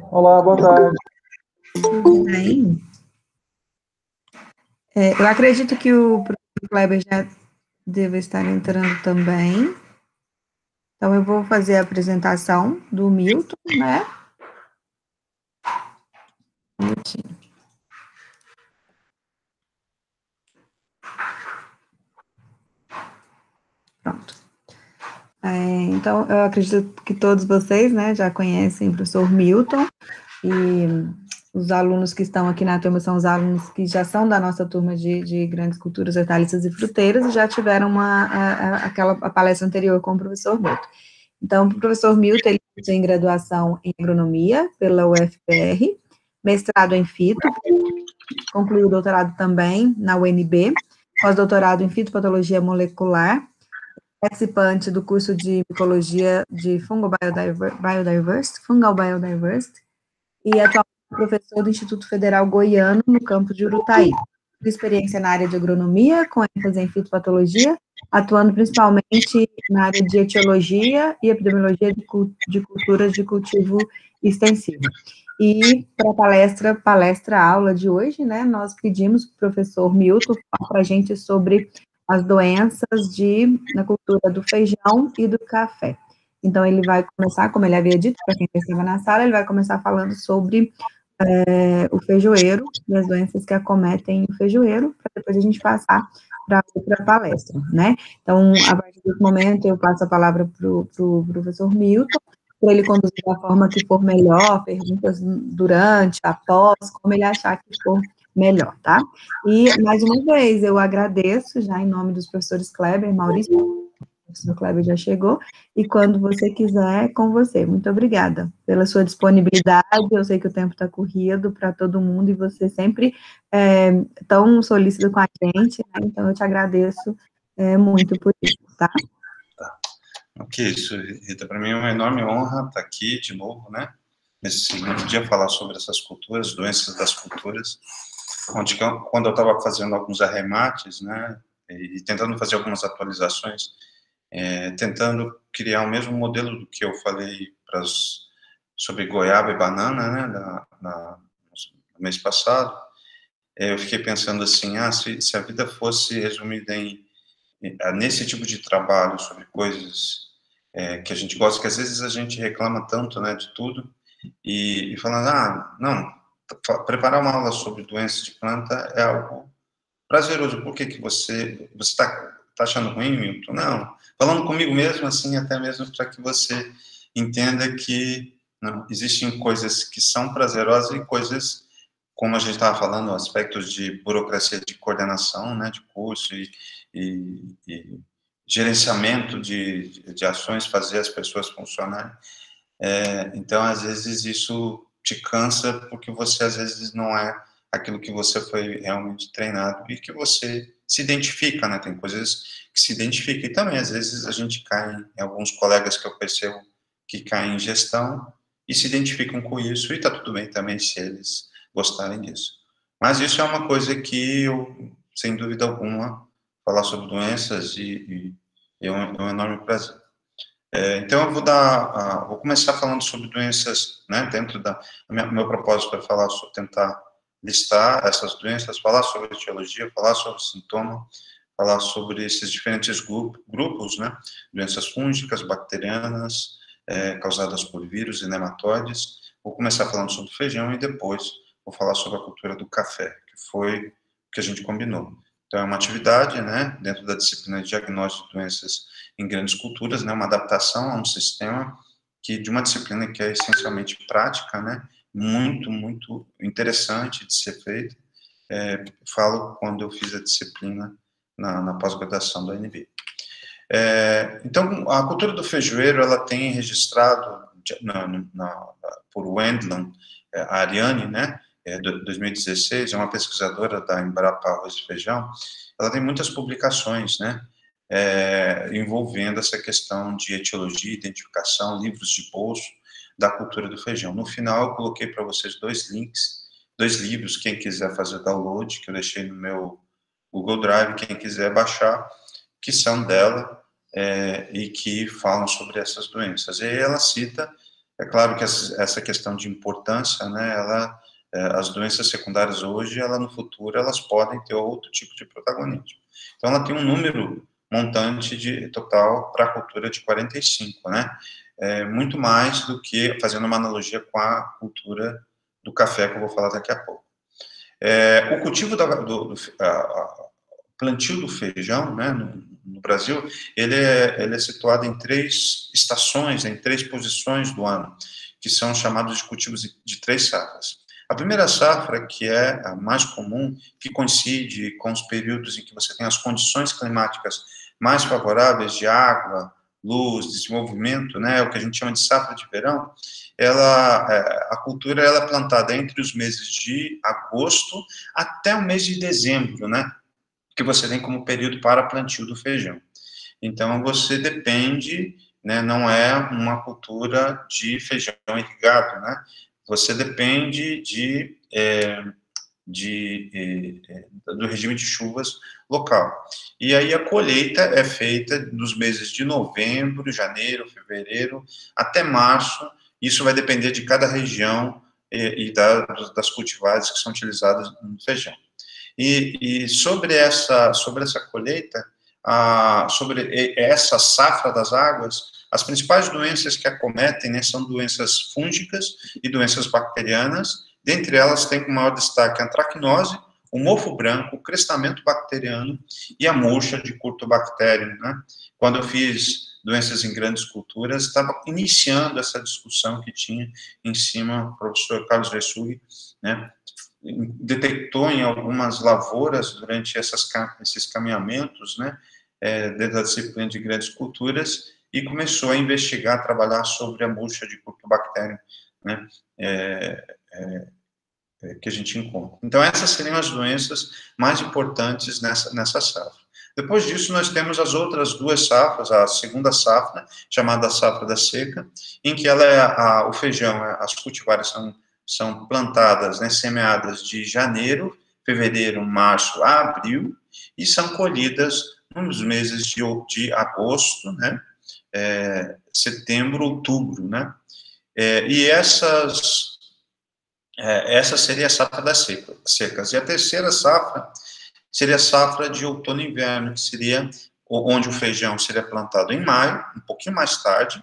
Olá, boa tarde. Tudo bem? Eu acredito que o professor Kleber já deve estar entrando também. Então, eu vou fazer a apresentação do Milton, né? Um minutinho. Pronto. Então, eu acredito que todos vocês, né, já conhecem o professor Milton, e os alunos que estão aqui na turma são os alunos que já são da nossa turma de grandes culturas hortaliças e fruteiras e já tiveram a palestra anterior com o professor Milton. Então, o professor Milton, ele tem graduação em agronomia pela UFPR, mestrado em fito, concluiu o doutorado também na UNB, pós-doutorado em fitopatologia molecular, participante do curso de micologia de Fungal Biodiversity, e atualmente professor do Instituto Federal Goiano, no campus de Urutaí. Experiência na área de agronomia, com ênfase em fitopatologia, atuando principalmente na área de etiologia e epidemiologia de culturas de cultivo extensivo. E para a palestra-aula de hoje, né, nós pedimos para o professor Milton falar para a gente sobre as doenças na cultura do feijão e do café. Então, ele vai começar, como ele havia dito, para quem estava na sala, ele vai começar falando sobre o feijoeiro e as doenças que acometem o feijoeiro, para depois a gente passar para outra palestra, né? Então, a partir desse momento, eu passo a palavra para o professor Milton, para ele conduzir da forma que for melhor, perguntas durante, após, como ele achar que for melhor, tá? E, mais uma vez, eu agradeço, já em nome dos professores Kleber, Maurício, o professor Kleber já chegou, e quando você quiser, é com você. Muito obrigada pela sua disponibilidade, eu sei que o tempo está corrido para todo mundo, e você sempre tão solícito com a gente, né? Então eu te agradeço muito por isso, tá? Tá. O que é isso, Rita? Para mim é uma enorme honra estar aqui de novo, né? Nesse segundo dia, falar sobre essas culturas, doenças das culturas, onde quando eu estava fazendo alguns arremates, né, e tentando fazer algumas atualizações, tentando criar o mesmo modelo do que eu falei sobre goiaba e banana, né, no mês passado, eu fiquei pensando assim, se a vida fosse resumida nesse tipo de trabalho sobre coisas que a gente gosta, que às vezes a gente reclama tanto, né, de tudo, e falando, não, preparar uma aula sobre doenças de planta é algo prazeroso. Por que você está achando ruim, Milton? Não, falando comigo mesmo, assim, até mesmo para que você entenda que não, existem coisas que são prazerosas e coisas, como a gente estava falando, aspectos de burocracia de coordenação, né, de curso e gerenciamento de ações, fazer as pessoas funcionarem. Então, às vezes, isso te cansa porque você, às vezes, não é aquilo que você foi realmente treinado e que você se identifica, né? Tem coisas que se identificam. E também, às vezes, a gente cai em alguns colegas que eu percebo que caem em gestão e se identificam com isso, e tá tudo bem também se eles gostarem disso. Mas isso é uma coisa que eu, sem dúvida alguma, falar sobre doenças e é um enorme prazer. Então, eu vou começar falando sobre doenças, né, dentro meu propósito é falar tentar listar essas doenças, falar sobre etiologia, falar sobre sintoma, falar sobre esses diferentes grupos, né, doenças fúngicas, bacterianas, causadas por vírus e nematóides. Vou começar falando sobre feijão e depois vou falar sobre a cultura do café, que foi o que a gente combinou. Então, é uma atividade, né, dentro da disciplina de diagnóstico de doenças em grandes culturas, né, uma adaptação a um sistema de uma disciplina que é essencialmente prática, né, muito, muito interessante de ser feita. Falo quando eu fiz a disciplina na pós-graduação da UNB. Então, a cultura do feijoeiro, ela tem registrado por Wendland, a Ariane, né, 2016, é uma pesquisadora da Embrapa Arroz e Feijão, ela tem muitas publicações, né, envolvendo essa questão de etiologia, identificação, livros de bolso da cultura do feijão. No final, eu coloquei para vocês dois links, dois livros, quem quiser fazer download, que eu deixei no meu Google Drive, quem quiser baixar, que são dela e que falam sobre essas doenças. E ela cita É claro que essa questão de importância, né, as doenças secundárias hoje, no futuro, elas podem ter outro tipo de protagonismo. Então, ela tem um número montante total para a cultura de 45, né? Muito mais do que, fazendo uma analogia com a cultura do café, que eu vou falar daqui a pouco. O cultivo plantio do feijão, né, no Brasil, ele é situado em 3 estações, em 3 posições do ano, que são chamados de cultivos de 3 safras. A primeira safra, que é a mais comum, que coincide com os períodos em que você tem as condições climáticas mais favoráveis de água, luz, desenvolvimento, né, o que a gente chama de safra de verão, a cultura ela é plantada entre os meses de agosto até o mês de dezembro, né, que você tem como período para plantio do feijão. Então, você depende, né, não é uma cultura de feijão irrigado, né, você depende do regime de chuvas local. E aí a colheita é feita nos meses de novembro, janeiro, fevereiro, até março. Isso vai depender de cada região das cultivares que são utilizadas no feijão. E sobre essa colheita, sobre essa safra das águas, as principais doenças que acometem, né, são doenças fúngicas e doenças bacterianas. Dentre elas, tem como maior destaque a antracnose, o mofo branco, o crestamento bacteriano e a murcha de curtobacterium, né? Quando eu fiz doenças em grandes culturas, estava iniciando essa discussão que tinha em cima o professor Carlos Ressurri, né? Detectou em algumas lavouras, durante esses caminhamentos, né, dentro da disciplina de grandes culturas, e começou a investigar, a trabalhar sobre a murcha de curtobacterium, né, que a gente encontra. Então, essas seriam as doenças mais importantes nessa safra. Depois disso, nós temos as outras 2 safras, a segunda safra, chamada safra da seca, em que o feijão, as cultivares são plantadas, né, semeadas de janeiro, fevereiro, março a abril, e são colhidas nos meses de agosto, né, setembro, outubro, né, e essa seria a safra das secas. E a terceira safra seria a safra de outono e inverno, que seria onde o feijão seria plantado em maio, um pouquinho mais tarde,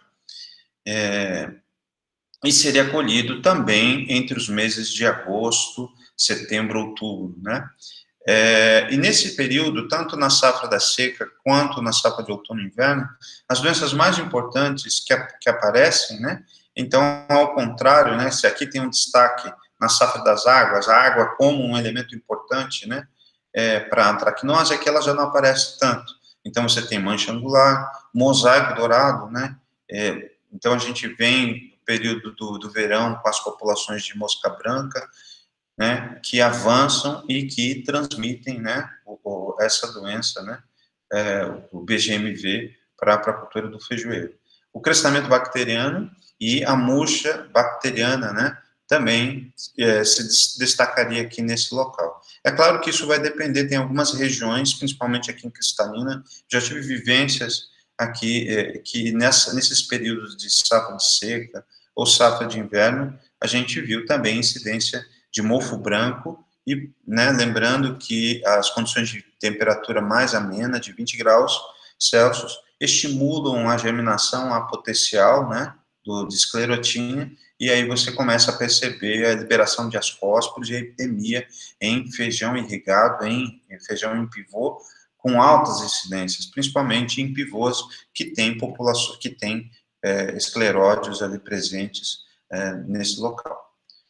e seria colhido também entre os meses de agosto, setembro, outubro, né? E nesse período, tanto na safra da seca quanto na safra de outono e inverno, as doenças mais importantes que aparecem, né? Então, ao contrário, né? Se aqui tem um destaque na safra das águas, a água como um elemento importante, né? Para a antracnose, é que ela já não aparece tanto. Então, você tem mancha angular, mosaico dourado, né? Então, a gente vem no período do verão com as populações de mosca branca, né, que avançam e que transmitem, né, essa doença, né, o BGMV para a cultura do feijoeiro. O crescimento bacteriano e a murcha bacteriana, né, também se destacaria aqui nesse local. É claro que isso vai depender, tem algumas regiões, principalmente aqui em Cristalina, já tive vivências aqui, que nesses períodos de safra de seca ou safra de inverno, a gente viu também incidência de mofo branco, e, né, lembrando que as condições de temperatura mais amena, de 20 graus Celsius, estimulam a germinação apotecial, né, de esclerotina, e aí você começa a perceber a liberação de ascósporos e a epidemia em feijão irrigado, em feijão em pivô, com altas incidências, principalmente em pivôs que têm população, que têm escleródios ali presentes nesse local.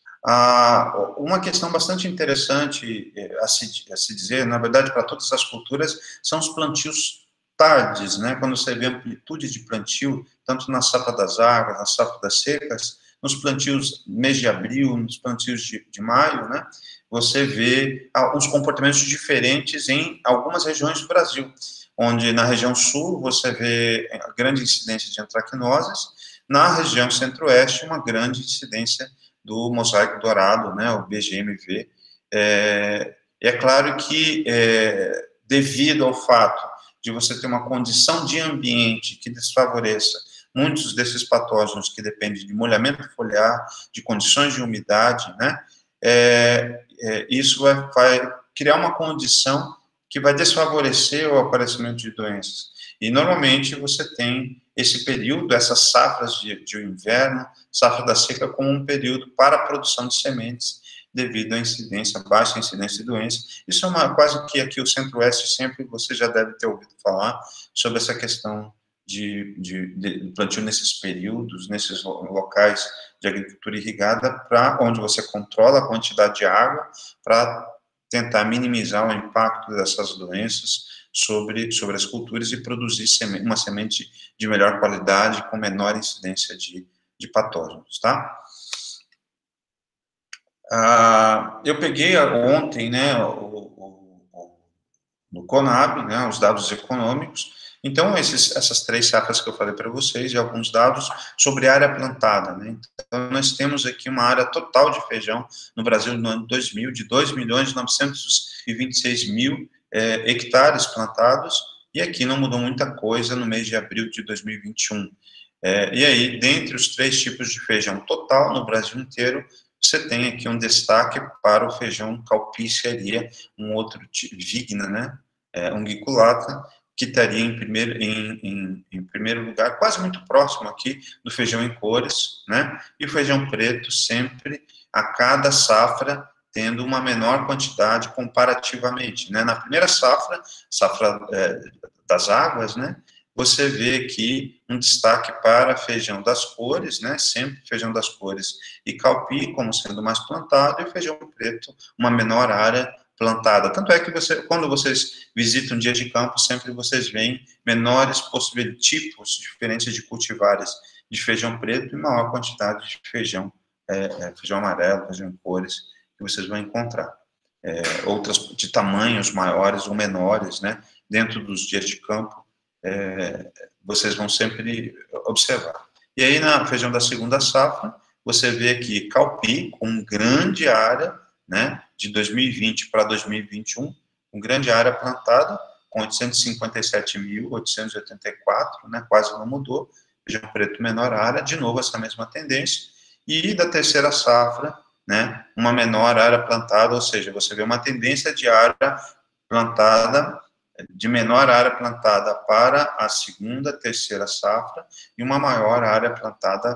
Uma questão bastante interessante a se dizer, na verdade, para todas as culturas, são os plantios tardes, né? Quando você vê amplitude de plantio, tanto na safra das águas, na safra das secas, nos plantios mês de abril, nos plantios de maio, né? Você vê uns comportamentos diferentes em algumas regiões do Brasil, onde na região sul você vê a grande incidência de antracnoses, na região centro-oeste uma grande incidência do mosaico dourado, né, o BGMV. É claro que, devido ao fato de você ter uma condição de ambiente que desfavoreça muitos desses patógenos que dependem de molhamento foliar, de condições de umidade, né, isso vai criar uma condição que vai desfavorecer o aparecimento de doenças. E, normalmente, você tem esse período, essas safras de inverno, safra da seca, como um período para a produção de sementes, devido à incidência, baixa incidência de doenças. Isso é quase que aqui o Centro-Oeste sempre você já deve ter ouvido falar sobre essa questão de plantio nesses períodos, nesses locais de agricultura irrigada, para onde você controla a quantidade de água, para tentar minimizar o impacto dessas doenças sobre as culturas e produzir uma semente de melhor qualidade, com menor incidência de patógenos, tá? Eu peguei ontem, né, no Conab, né, os dados econômicos. Então, essas 3 safras que eu falei para vocês, e alguns dados sobre a área plantada, né? Então, nós temos aqui uma área total de feijão no Brasil no ano 2000, de 2.926.000 hectares plantados, e aqui não mudou muita coisa no mês de abril de 2021. E aí, dentre os 3 tipos de feijão total no Brasil inteiro, você tem aqui um destaque para o feijão calpi, seria um outro tipo, vigna, né, unguiculata, que estaria em primeiro lugar, quase muito próximo aqui do feijão em cores, né, e o feijão preto sempre, a cada safra, tendo uma menor quantidade comparativamente, né. Na primeira safra das águas, né, você vê aqui um destaque para feijão das cores, né, sempre feijão das cores e calpi como sendo mais plantado, e feijão preto, uma menor área plantada. Tanto é que quando vocês visitam dia de campo, sempre vocês veem menores tipos diferentes de cultivares de feijão preto e maior quantidade de feijão amarelo, feijão em cores, que vocês vão encontrar. Outras de tamanhos maiores ou menores, né, dentro dos dias de campo, vocês vão sempre observar. E aí, na feijão da segunda safra, você vê aqui calpi, com grande área, né, de 2020 para 2021, com grande área plantada, com 857.884, né, quase não mudou, feijão preto menor área, de novo essa mesma tendência, e da terceira safra, né, uma menor área plantada, ou seja, você vê uma tendência de área plantada, de menor área plantada para a segunda, terceira safra, e uma maior área plantada,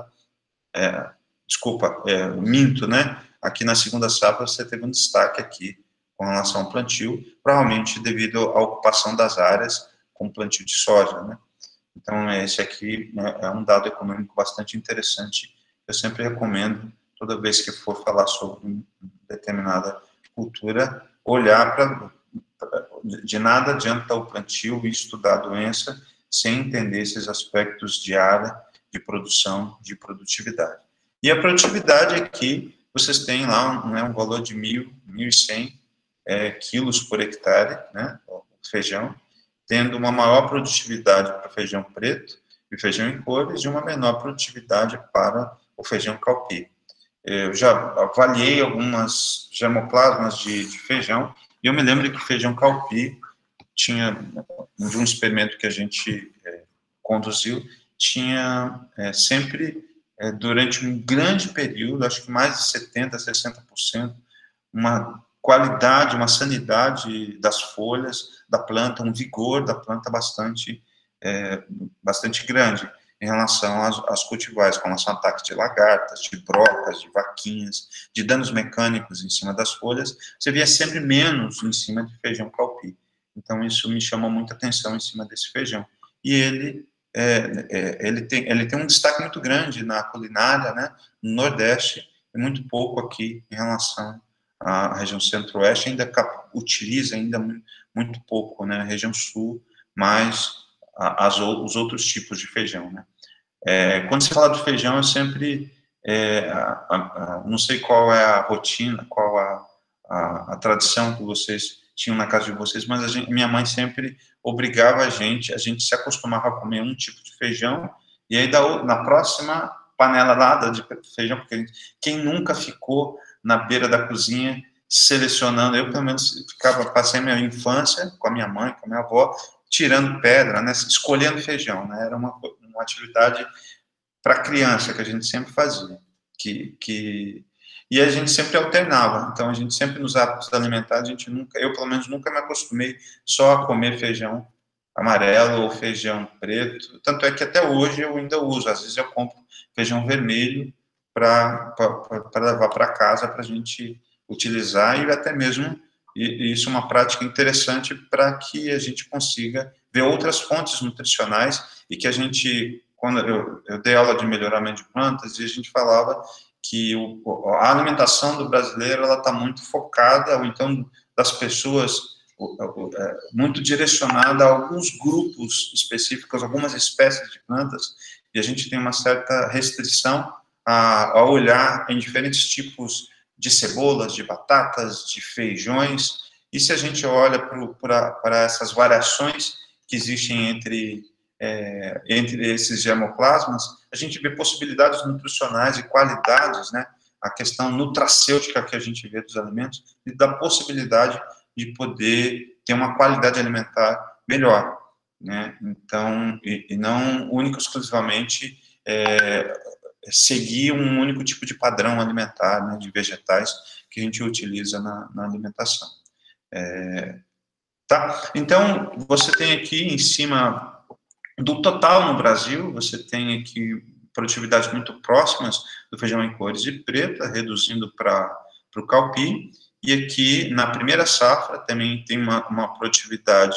minto, né? Aqui na segunda safra você teve um destaque aqui com relação ao plantio, provavelmente devido à ocupação das áreas com plantio de soja, né? Então, esse aqui, né, é um dado econômico bastante interessante. Eu sempre recomendo, toda vez que for falar sobre uma determinada cultura, olhar para... De nada adianta o plantio e estudar a doença sem entender esses aspectos de área, de produção, de produtividade. E a produtividade aqui, vocês têm lá um valor de 1.100 quilos por hectare, né, o feijão, tendo uma maior produtividade para o feijão preto e feijão em cores, e uma menor produtividade para o feijão calpi. Eu já avaliei algumas germoplasmas de feijão, e eu me lembro que feijão calpi tinha, de um experimento que a gente conduziu, tinha sempre, durante um grande período, acho que mais de 70%, 60%, uma qualidade, uma sanidade das folhas da planta, um vigor da planta bastante grande em relação às cultivares, com relação a ataques de lagartas, de brocas, de vaquinhas, de danos mecânicos em cima das folhas, você via sempre menos em cima de feijão calpi. Então, isso me chama muita atenção em cima desse feijão. E ele tem um destaque muito grande na culinária, né, no Nordeste, e muito pouco aqui em relação à região Centro-Oeste, ainda utiliza ainda muito pouco, né, a região Sul, mas os outros tipos de feijão, né. Quando se fala do feijão, eu sempre, não sei qual é a rotina, qual a tradição que vocês tinham na casa de vocês, mas minha mãe sempre obrigava a gente se acostumava a comer um tipo de feijão, e aí na próxima panelada de feijão, porque quem nunca ficou na beira da cozinha selecionando, eu pelo menos passei minha infância com a minha mãe, com a minha avó, tirando pedra, né, escolhendo feijão, né, era um uma atividade para criança, que a gente sempre fazia, e a gente sempre alternava. Então, a gente sempre, nos hábitos alimentares, eu pelo menos nunca me acostumei só a comer feijão amarelo ou feijão preto, tanto é que até hoje eu ainda uso, às vezes eu compro feijão vermelho para levar para casa, para a gente utilizar, e até mesmo, e isso é uma prática interessante para que a gente consiga ver outras fontes nutricionais, e que a gente, quando eu dei aula de melhoramento de plantas, e a gente falava que a alimentação do brasileiro, ela está muito focada, ou então das pessoas, muito direcionada a alguns grupos específicos, algumas espécies de plantas, e a gente tem uma certa restrição a olhar em diferentes tipos de cebolas, de batatas, de feijões, e se a gente olha para essas variações que existem entre esses germoplasmas, a gente vê possibilidades nutricionais e qualidades, né, a questão nutracêutica que a gente vê dos alimentos, e da possibilidade de poder ter uma qualidade alimentar melhor, né? Então, e não única exclusivamente seguir um único tipo de padrão alimentar, né, de vegetais que a gente utiliza na alimentação. Tá? Então, você tem aqui em cima do total no Brasil, você tem aqui produtividades muito próximas do feijão em cores e preta, reduzindo para o calpi, e aqui na primeira safra também tem uma produtividade,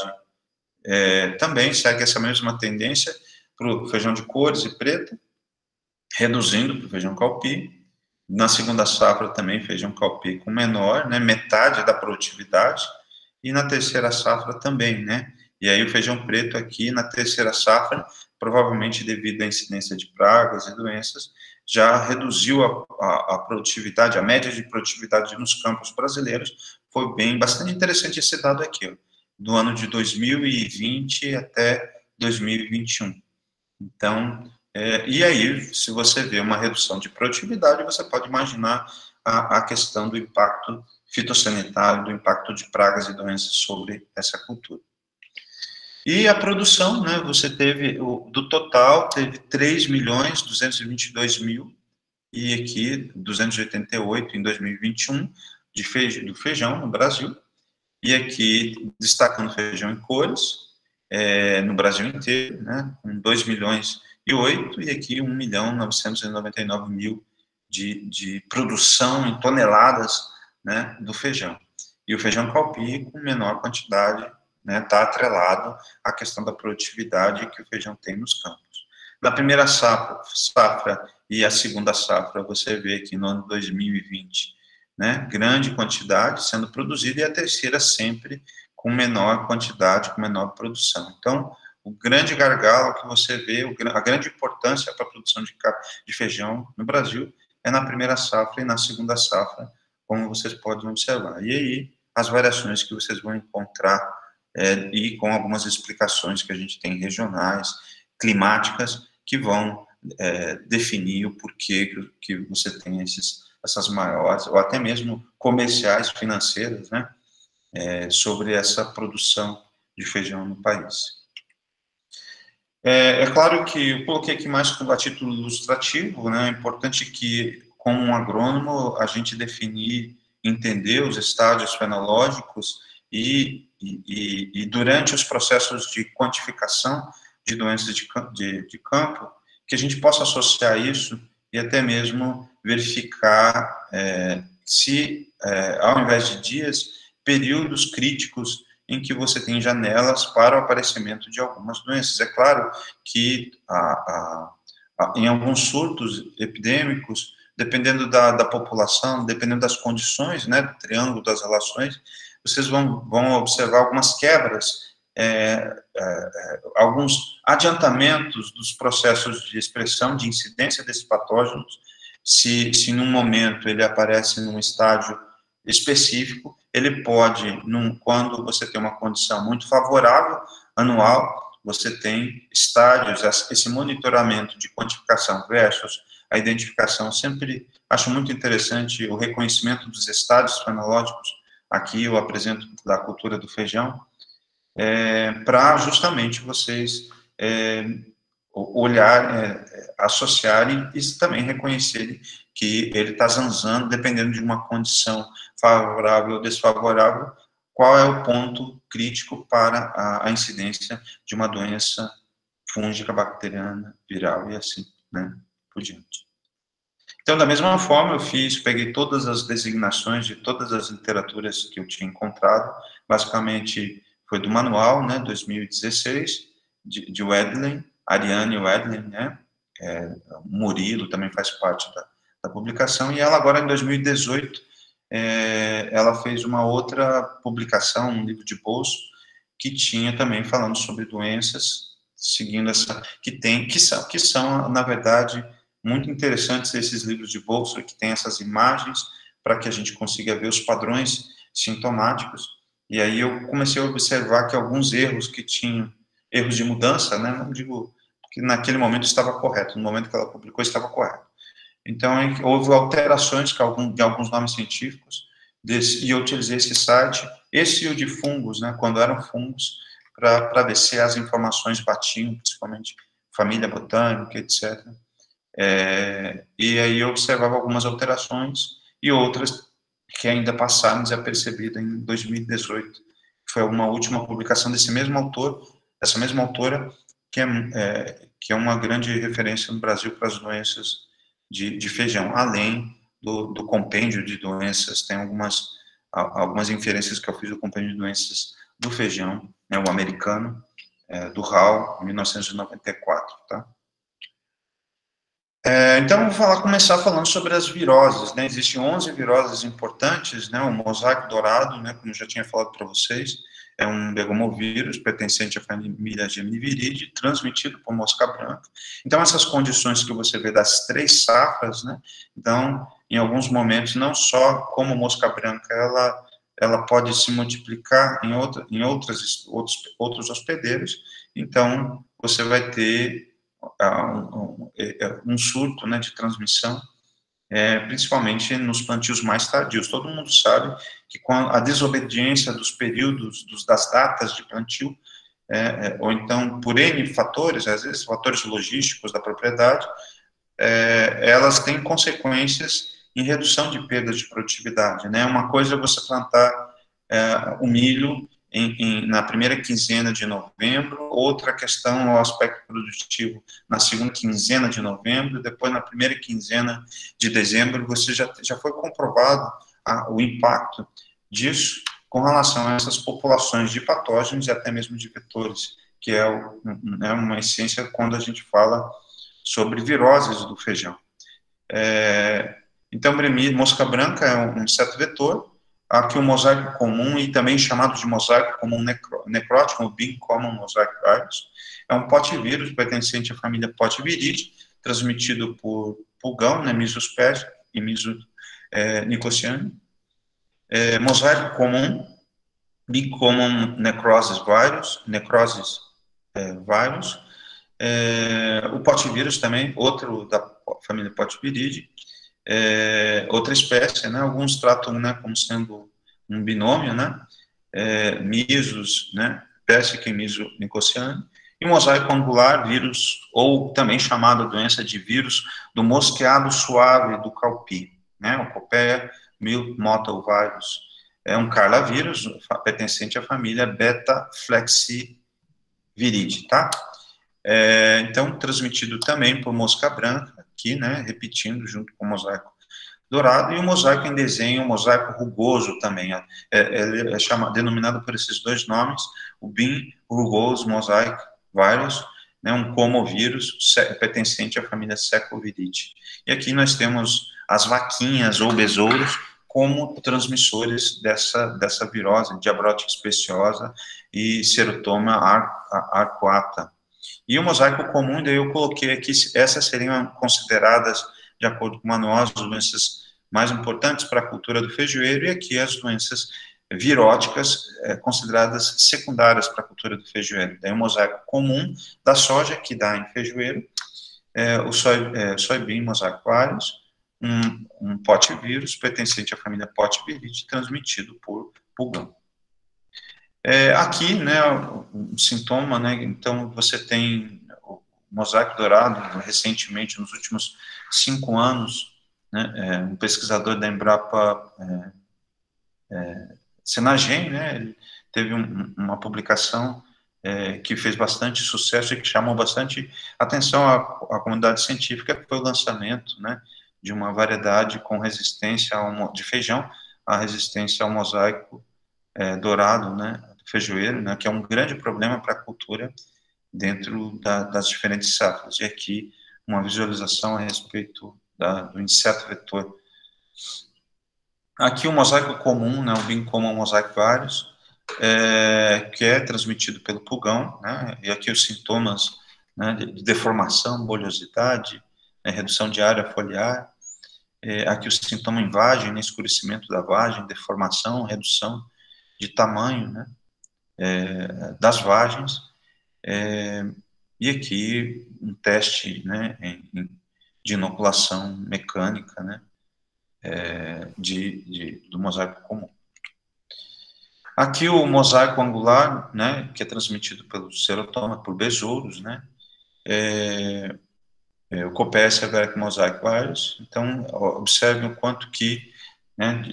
também segue essa mesma tendência para o feijão de cores e preta, reduzindo para o feijão calpi. Na segunda safra também feijão calpi com menor, né, metade da produtividade, e na terceira safra também, né? E aí o feijão preto aqui na terceira safra, provavelmente devido à incidência de pragas e doenças, já reduziu a produtividade, a média de produtividade nos campos brasileiros. Foi bastante interessante esse dado aqui, ó, do ano de 2020 até 2021. Então, e aí, se você vê uma redução de produtividade, você pode imaginar a questão do impacto fitossanitário, do impacto de pragas e doenças sobre essa cultura. E a produção, né, você teve, do total, teve 3.222.000, e aqui 288 em 2021, do feijão no Brasil, e aqui destacando feijão em cores, no Brasil inteiro, né, com 2.000.008, e aqui 1.999.000 de produção em toneladas, né, do feijão. E o feijão calpi, com menor quantidade, né, está atrelado à questão da produtividade que o feijão tem nos campos. Na primeira safra e a segunda safra, você vê aqui no ano 2020, né, grande quantidade sendo produzida, e a terceira sempre com menor quantidade, com menor produção. Então, o grande gargalo que você vê, a grande importância para a produção de feijão no Brasil é na primeira safra e na segunda safra, como vocês podem observar. E aí, as variações que vocês vão encontrar, e com algumas explicações que a gente tem regionais, climáticas, que vão definir o porquê que você tem essas maiores, ou até mesmo comerciais, financeiras, né, sobre essa produção de feijão no país. É claro que eu coloquei aqui mais como a título ilustrativo, né, é importante que, como um agrônomo, a gente definir, entender os estágios fenológicos e durante os processos de quantificação de doenças de campo, que a gente possa associar isso e até mesmo verificar se, ao invés de dias, períodos críticos em que você tem janelas para o aparecimento de algumas doenças. É claro que em alguns surtos epidêmicos, dependendo da população, dependendo das condições, né, do triângulo das relações, vocês vão observar algumas quebras, alguns adiantamentos dos processos de expressão, de incidência desses patógenos. Se num momento ele aparece num estágio específico, ele pode, quando você tem uma condição muito favorável, anual, você tem estágios, esse monitoramento de quantificação versus a identificação. Sempre acho muito interessante o reconhecimento dos estádios fenológicos. Aqui eu apresento da cultura do feijão, para justamente vocês olhar, associar e também reconhecer que ele está zanzando, dependendo de uma condição favorável ou desfavorável, qual é o ponto crítico para a incidência de uma doença fúngica, bacteriana, viral e assim, né, por diante. Então, da mesma forma, peguei todas as designações de todas as literaturas que eu tinha encontrado, basicamente foi do manual, né, 2016, de Wedlin, Ariane Wedlin, né, Murilo também faz parte da publicação, e ela agora, em 2018, ela fez uma outra publicação, um livro de bolso, que tinha também falando sobre doenças, seguindo essa, que são, na verdade, muito interessantes esses livros de bolso, que tem essas imagens, para que a gente consiga ver os padrões sintomáticos, e aí eu comecei a observar que alguns erros que tinham, erros de mudança, né, não digo que naquele momento estava correto, no momento que ela publicou estava correto. Então, houve alterações de alguns nomes científicos, e eu utilizei esse site, esse e o de fungos, né, quando eram fungos, para ver se as informações batiam, principalmente família botânica, etc. E aí eu observava algumas alterações e outras que ainda passaram desapercebidas em 2018. Foi uma última publicação desse mesmo autor, dessa mesma autora, que é uma grande referência no Brasil para as doenças de feijão, além do compêndio de doenças, tem algumas inferências que eu fiz do compêndio de doenças do feijão, né, o americano, do Hall, 1994, tá? Então, vou começar falando sobre as viroses, né? Existem 11 viroses importantes, né? O mosaico dourado, né? Como eu já tinha falado para vocês, é um begomovírus pertencente à família Geminiviridie, transmitido por mosca branca. Então, essas condições que você vê das 3 safras, né? Então, em alguns momentos, não só como mosca branca, ela pode se multiplicar em outros hospedeiros. Então, você vai ter um surto, né, de transmissão, principalmente nos plantios mais tardios. Todo mundo sabe que com a desobediência dos períodos, das datas de plantio, ou então por N fatores, às vezes fatores logísticos da propriedade, elas têm consequências em redução de perdas de produtividade, né? Uma coisa é você plantar o milho na primeira quinzena de novembro, outra questão é o aspecto produtivo na segunda quinzena de novembro, depois na primeira quinzena de dezembro, você já foi comprovado o impacto disso com relação a essas populações de patógenos e até mesmo de vetores, que é uma essência quando a gente fala sobre viroses do feijão. Então, mosca branca é um inseto vetor. Aqui o mosaico comum, e também chamado de mosaico comum necrótico, o Bean Common Mosaic Virus, é um potivírus pertencente à família Potiviridae, transmitido por pulgão, né, Mesospécie e Mesonicociane. Mosaico comum, Bean Common Necrosis Virus. O potivírus também, outro da família Potiviridae, outra espécie, né? Alguns tratam, né, como sendo um binômio, né? Mesos, né? Persica e Mesonicociane. E mosaico angular, vírus, ou também chamada doença de vírus do mosqueado suave do caupi, né? O Copeia Milk Mottle Virus. É um carlavírus pertencente à família Beta-Flexiviridae, tá? Então, transmitido também por mosca branca, aqui, né, repetindo junto com o mosaico dourado, e o mosaico em desenho, o mosaico rugoso também, ele é denominado por esses 2 nomes, o Bean Rugoso Mosaic Virus, né, um comovírus pertencente à família Secoviridae. E aqui nós temos as vaquinhas ou besouros como transmissores dessa virose, diabrótica especiosa e Serotoma arcuata. E o mosaico comum, daí eu coloquei aqui, essas seriam consideradas, de acordo com o manual, as doenças mais importantes para a cultura do feijoeiro, e aqui as doenças viróticas consideradas secundárias para a cultura do feijoeiro. Daí o mosaico comum da soja, que dá em feijoeiro, o soybean mosaico virus, um potivírus pertencente à família Potiviridae, transmitido por pulgão. Aqui, né, um sintoma, né, então você tem mosaico dourado, recentemente, nos últimos 5 anos, né, um pesquisador da Embrapa, Senagem, né, ele teve uma publicação que fez bastante sucesso e que chamou bastante atenção à comunidade científica, que foi o lançamento, né, de uma variedade com resistência de feijão, a resistência ao mosaico dourado, né, feijoeiro, né, que é um grande problema para a cultura dentro das diferentes safras. E aqui uma visualização a respeito do inseto vetor. Aqui o mosaico comum, né, o Bean Common Mosaic Varius, que é transmitido pelo pulgão, né, e aqui os sintomas, né, de deformação, bolhosidade, redução de área foliar, aqui o sintoma em vagem, né, escurecimento da vagem, deformação, redução de tamanho, né, das vagens, e aqui um teste, né, de inoculação mecânica, né, do mosaico comum. Aqui o mosaico angular, né, que é transmitido pelo serotoma, por besouros, né, o Copecia Veric Mosaic Virus. Então, observe o quanto que, né,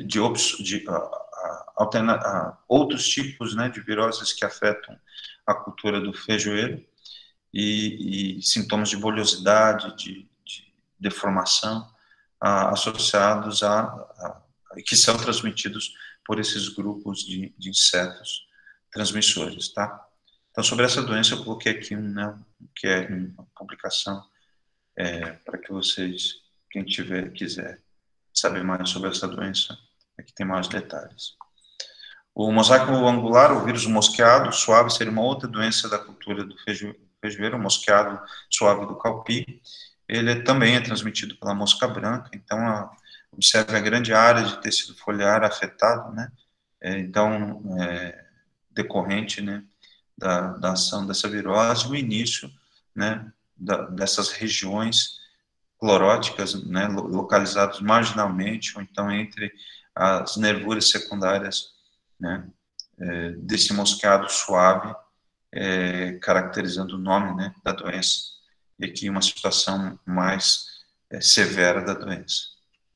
outros tipos, né, de viroses que afetam a cultura do feijoeiro e sintomas de bolhosidade, de deformação, associados que são transmitidos por esses grupos de insetos transmissores, tá? Então, sobre essa doença, eu coloquei aqui uma publicação para que vocês, quem quiser saber mais sobre essa doença, aqui tem mais detalhes. O mosaico angular, o vírus mosqueado suave, seria uma outra doença da cultura do feijoeiro, o mosqueado suave do calpi. Ele também é transmitido pela mosca branca, então observe a grande área de tecido foliar afetado, né? Então, decorrente, né, da ação dessa virose, o início, né, dessas regiões cloróticas, né, localizadas marginalmente, ou então entre as nervuras secundárias, né, desse mosqueado suave, caracterizando o nome, né, da doença, e aqui uma situação mais severa da doença.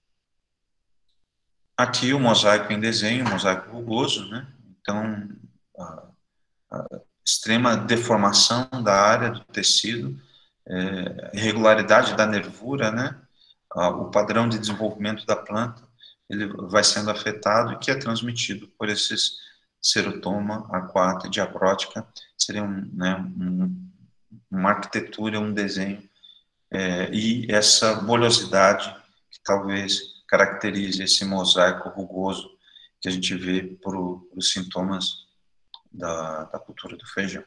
Aqui o mosaico em desenho, o mosaico rugoso, né, então a extrema deformação da área do tecido, irregularidade da nervura, né, o padrão de desenvolvimento da planta, ele vai sendo afetado e que é transmitido por esses serotoma, aquata e diaprótica, seria uma arquitetura, um desenho, e essa bolhosidade que talvez caracterize esse mosaico rugoso que a gente vê por os sintomas da cultura do feijão.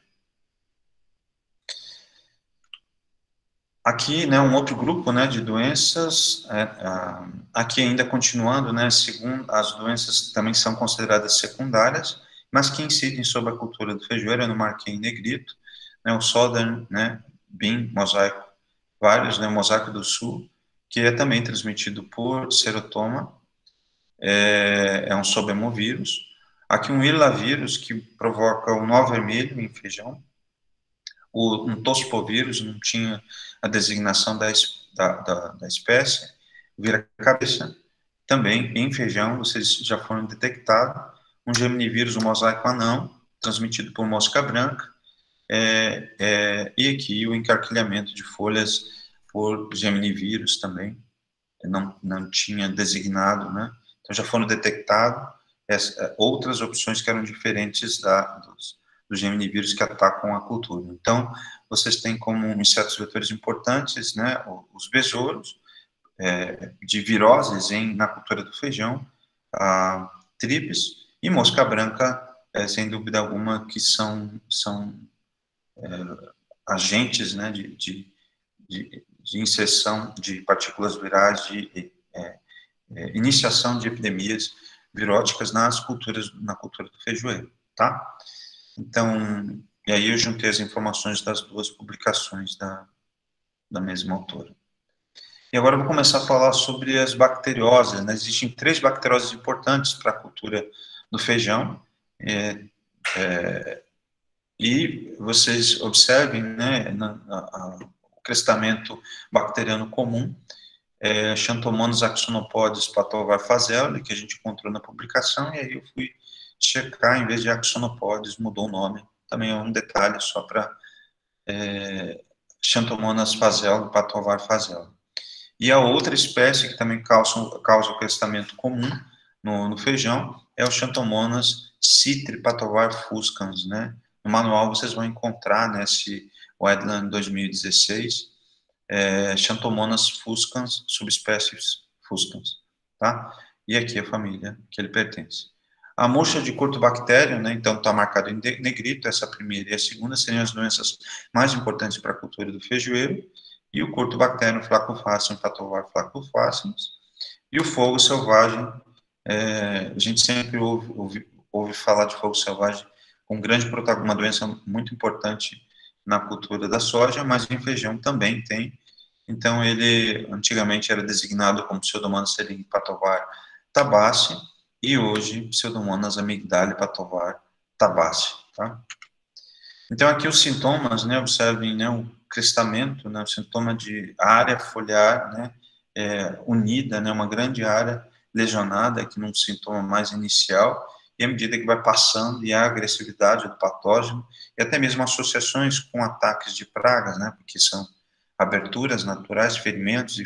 Aqui, né, um outro grupo, né, de doenças, aqui ainda continuando, né, segundo as doenças também são consideradas secundárias, mas que incidem sobre a cultura do feijoeiro, eu não marquei em negrito, né, o Southern, né, Bean Mosaico Virus, né, o mosaico do sul, que é também transmitido por serotoma, é um sobemovírus. Aqui um irlavírus, que provoca o nó vermelho em feijão, um tospovírus, não tinha a designação da espécie, vira-cabeça, também em feijão, vocês já foram detectados, um geminivírus, um mosaico anão, transmitido por mosca branca, e aqui o encarquilhamento de folhas por geminivírus também, não tinha designado, né, então já foram detectados outras opções que eram diferentes dos geminivírus que atacam a cultura. Então, vocês têm como insetos vetores importantes, né, os besouros, de viroses na cultura do feijão, a tripes e mosca branca, sem dúvida alguma, que são agentes, né, de inserção de partículas virais, de iniciação de epidemias viróticas na cultura do feijoeiro, tá? Então, e aí eu juntei as informações das duas publicações da mesma autora. E agora eu vou começar a falar sobre as bacterioses, né? Existem 3 bacterioses importantes para a cultura do feijão, e vocês observem, né, crestamento bacteriano comum, Xanthomonas axonopodes patovar fazella, que a gente encontrou na publicação, e aí eu fui checar, em vez de axonopodes, mudou o nome. Também é um detalhe só para Xanthomonas fazella, patovar fazella. E a outra espécie que também causa o crestamento comum no feijão é o Xanthomonas citri patovar fuscans, né? No manual vocês vão encontrar, nesse Wetland 2016, Xanthomonas fuscans, subespécies fuscans, tá? E aqui a família que ele pertence. A murcha de curtobactério, né, então está marcado em negrito, essa primeira e a segunda seriam as doenças mais importantes para a cultura do feijoeiro, e o curtobacterium flacofácium patovar flacofáciens, e o fogo selvagem, a gente sempre ouve falar de fogo selvagem com grande protagonismo, uma doença muito importante na cultura da soja, mas em feijão também tem. Então, ele antigamente era designado como Pseudomonas seringue patovar tabaci, e hoje Pseudomonas amygdale patovar tabaci, tá? Então, aqui os sintomas, né, observem, né, o crestamento, né, o sintoma de área foliar, né, unida, né, uma grande área lesionada, aqui num sintoma mais inicial, e à medida que vai passando, e a agressividade do patógeno, e até mesmo associações com ataques de pragas, né, porque são aberturas naturais, ferimentos,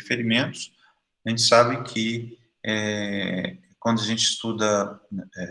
a gente sabe que quando a gente estuda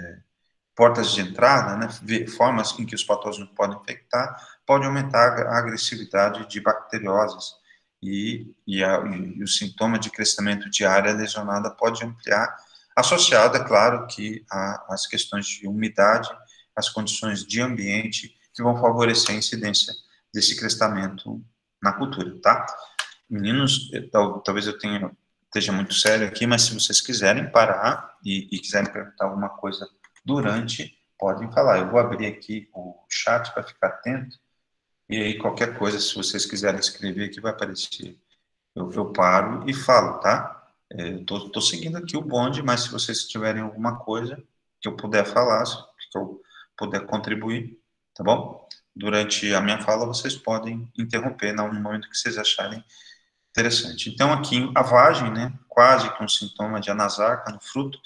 portas de entrada, né, formas em que os patógenos podem infectar, pode aumentar a agressividade de bacterioses, e o sintoma de crescimento de área lesionada pode ampliar, associado, é claro, que às questões de umidade, as condições de ambiente, que vão favorecer a incidência desse crescimento na cultura, tá? Meninos, talvez eu esteja muito sério aqui, mas se vocês quiserem parar e quiserem perguntar alguma coisa durante, podem falar. Eu vou abrir aqui o chat para ficar atento, e aí qualquer coisa, se vocês quiserem escrever aqui, vai aparecer. Eu paro e falo, tá? Tô seguindo aqui o bonde, mas se vocês tiverem alguma coisa que eu puder falar, que eu puder contribuir, tá bom? Durante a minha fala, vocês podem interromper no momento que vocês acharem interessante. Então, aqui, a vagem, né, quase com sintoma de anasarca no fruto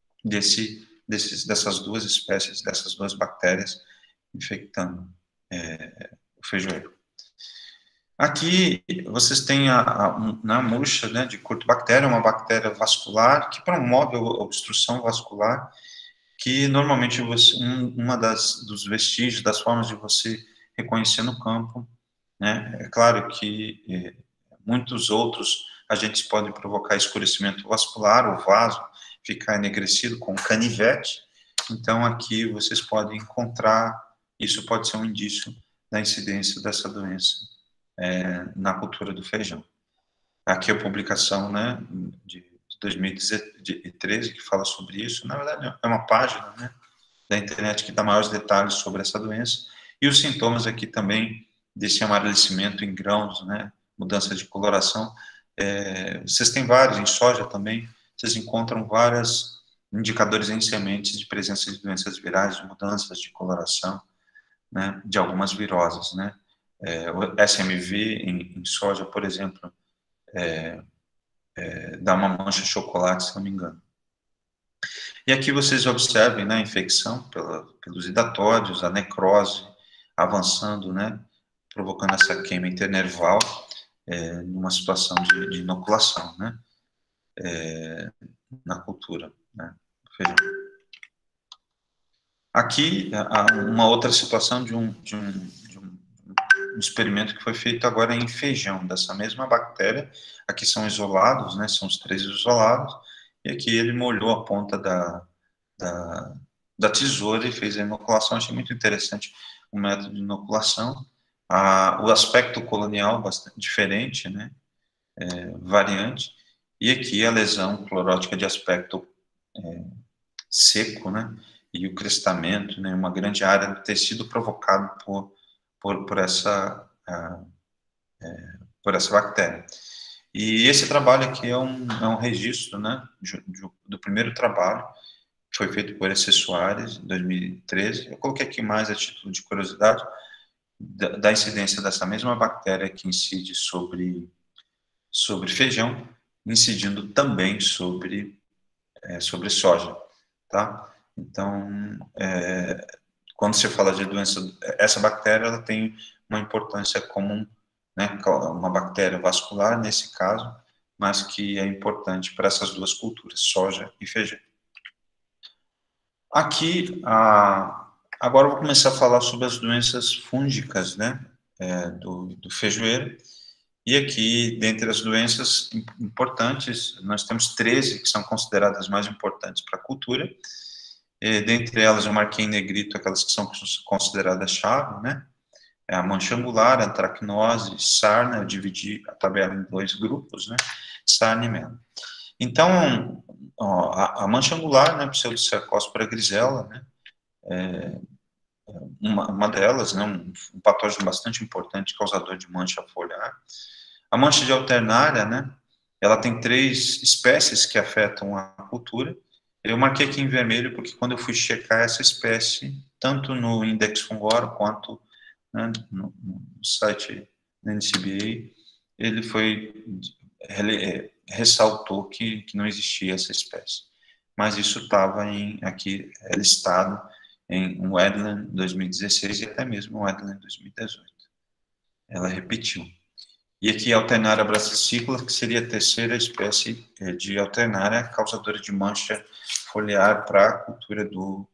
dessas duas espécies, dessas duas bactérias infectando o feijoeiro. Aqui, vocês têm a murcha, né, de curtobactéria, uma bactéria vascular que promove a obstrução vascular, que normalmente dos vestígios, das formas de você reconhecer no campo, né, é claro que muitos outros agentes podem provocar escurecimento vascular, o vaso ficar enegrecido com canivete. Então, aqui vocês podem encontrar, isso pode ser um indício da incidência dessa doença na cultura do feijão. Aqui a publicação, né, de 2013, que fala sobre isso. Na verdade, é uma página, né, da internet que dá maiores detalhes sobre essa doença. E os sintomas aqui também desse amarelecimento em grãos, né, mudança de coloração. Vocês têm vários, em soja também, vocês encontram vários indicadores em sementes de presença de doenças virais, de mudanças de coloração, né, de algumas viroses, né. O SMV em soja, por exemplo, dá uma mancha de chocolate, se não me engano. E aqui vocês observem, né, a infecção pelos hidatódios, a necrose avançando, né, provocando essa queima internerval, numa situação de inoculação, né, na cultura, né, feijão. Aqui, uma outra situação de um experimento que foi feito agora em feijão, dessa mesma bactéria. Aqui são isolados, né, são os 3 isolados, e aqui ele molhou a ponta da tesoura e fez a inoculação. Achei muito interessante o método de inoculação. O aspecto colonial bastante diferente, né, variante, e aqui a lesão clorótica de aspecto seco, né, e o crestamento, né, uma grande área do tecido provocado por essa bactéria. E esse trabalho aqui é um registro, né, do primeiro trabalho, que foi feito por E.C. Soares, em 2013. Eu coloquei aqui mais a título de curiosidade, da incidência dessa mesma bactéria que incide sobre feijão, incidindo também sobre soja, tá? Então, quando se fala de doença, essa bactéria, ela tem uma importância comum, né, uma bactéria vascular, nesse caso, mas que é importante para essas duas culturas, soja e feijão. Aqui, agora eu vou começar a falar sobre as doenças fúngicas, né, do feijoeiro. E aqui, dentre as doenças importantes, nós temos 13 que são consideradas mais importantes para a cultura. Dentre elas, eu marquei em negrito aquelas que são consideradas chave, né? É a mancha angular, a antracnose, sarna. Eu dividi a tabela em 2 grupos, né? Sarna e mela. Então, a mancha angular, né, Pseudocercospora grisella, né, uma delas, né, um patógeno bastante importante, causador de mancha foliar. A mancha de alternária, né, ela tem 3 espécies que afetam a cultura. Eu marquei aqui em vermelho porque quando eu fui checar essa espécie, tanto no Index Fungora quanto, né, no site da NCBA, ele ressaltou que não existia essa espécie. Mas isso estava aqui listado em um Wedland 2016 e até mesmo um Wedland 2018. Ela repetiu. E aqui a Alternaria brasicícula, que seria a terceira espécie de Alternaria causadora de mancha foliar para a cultura do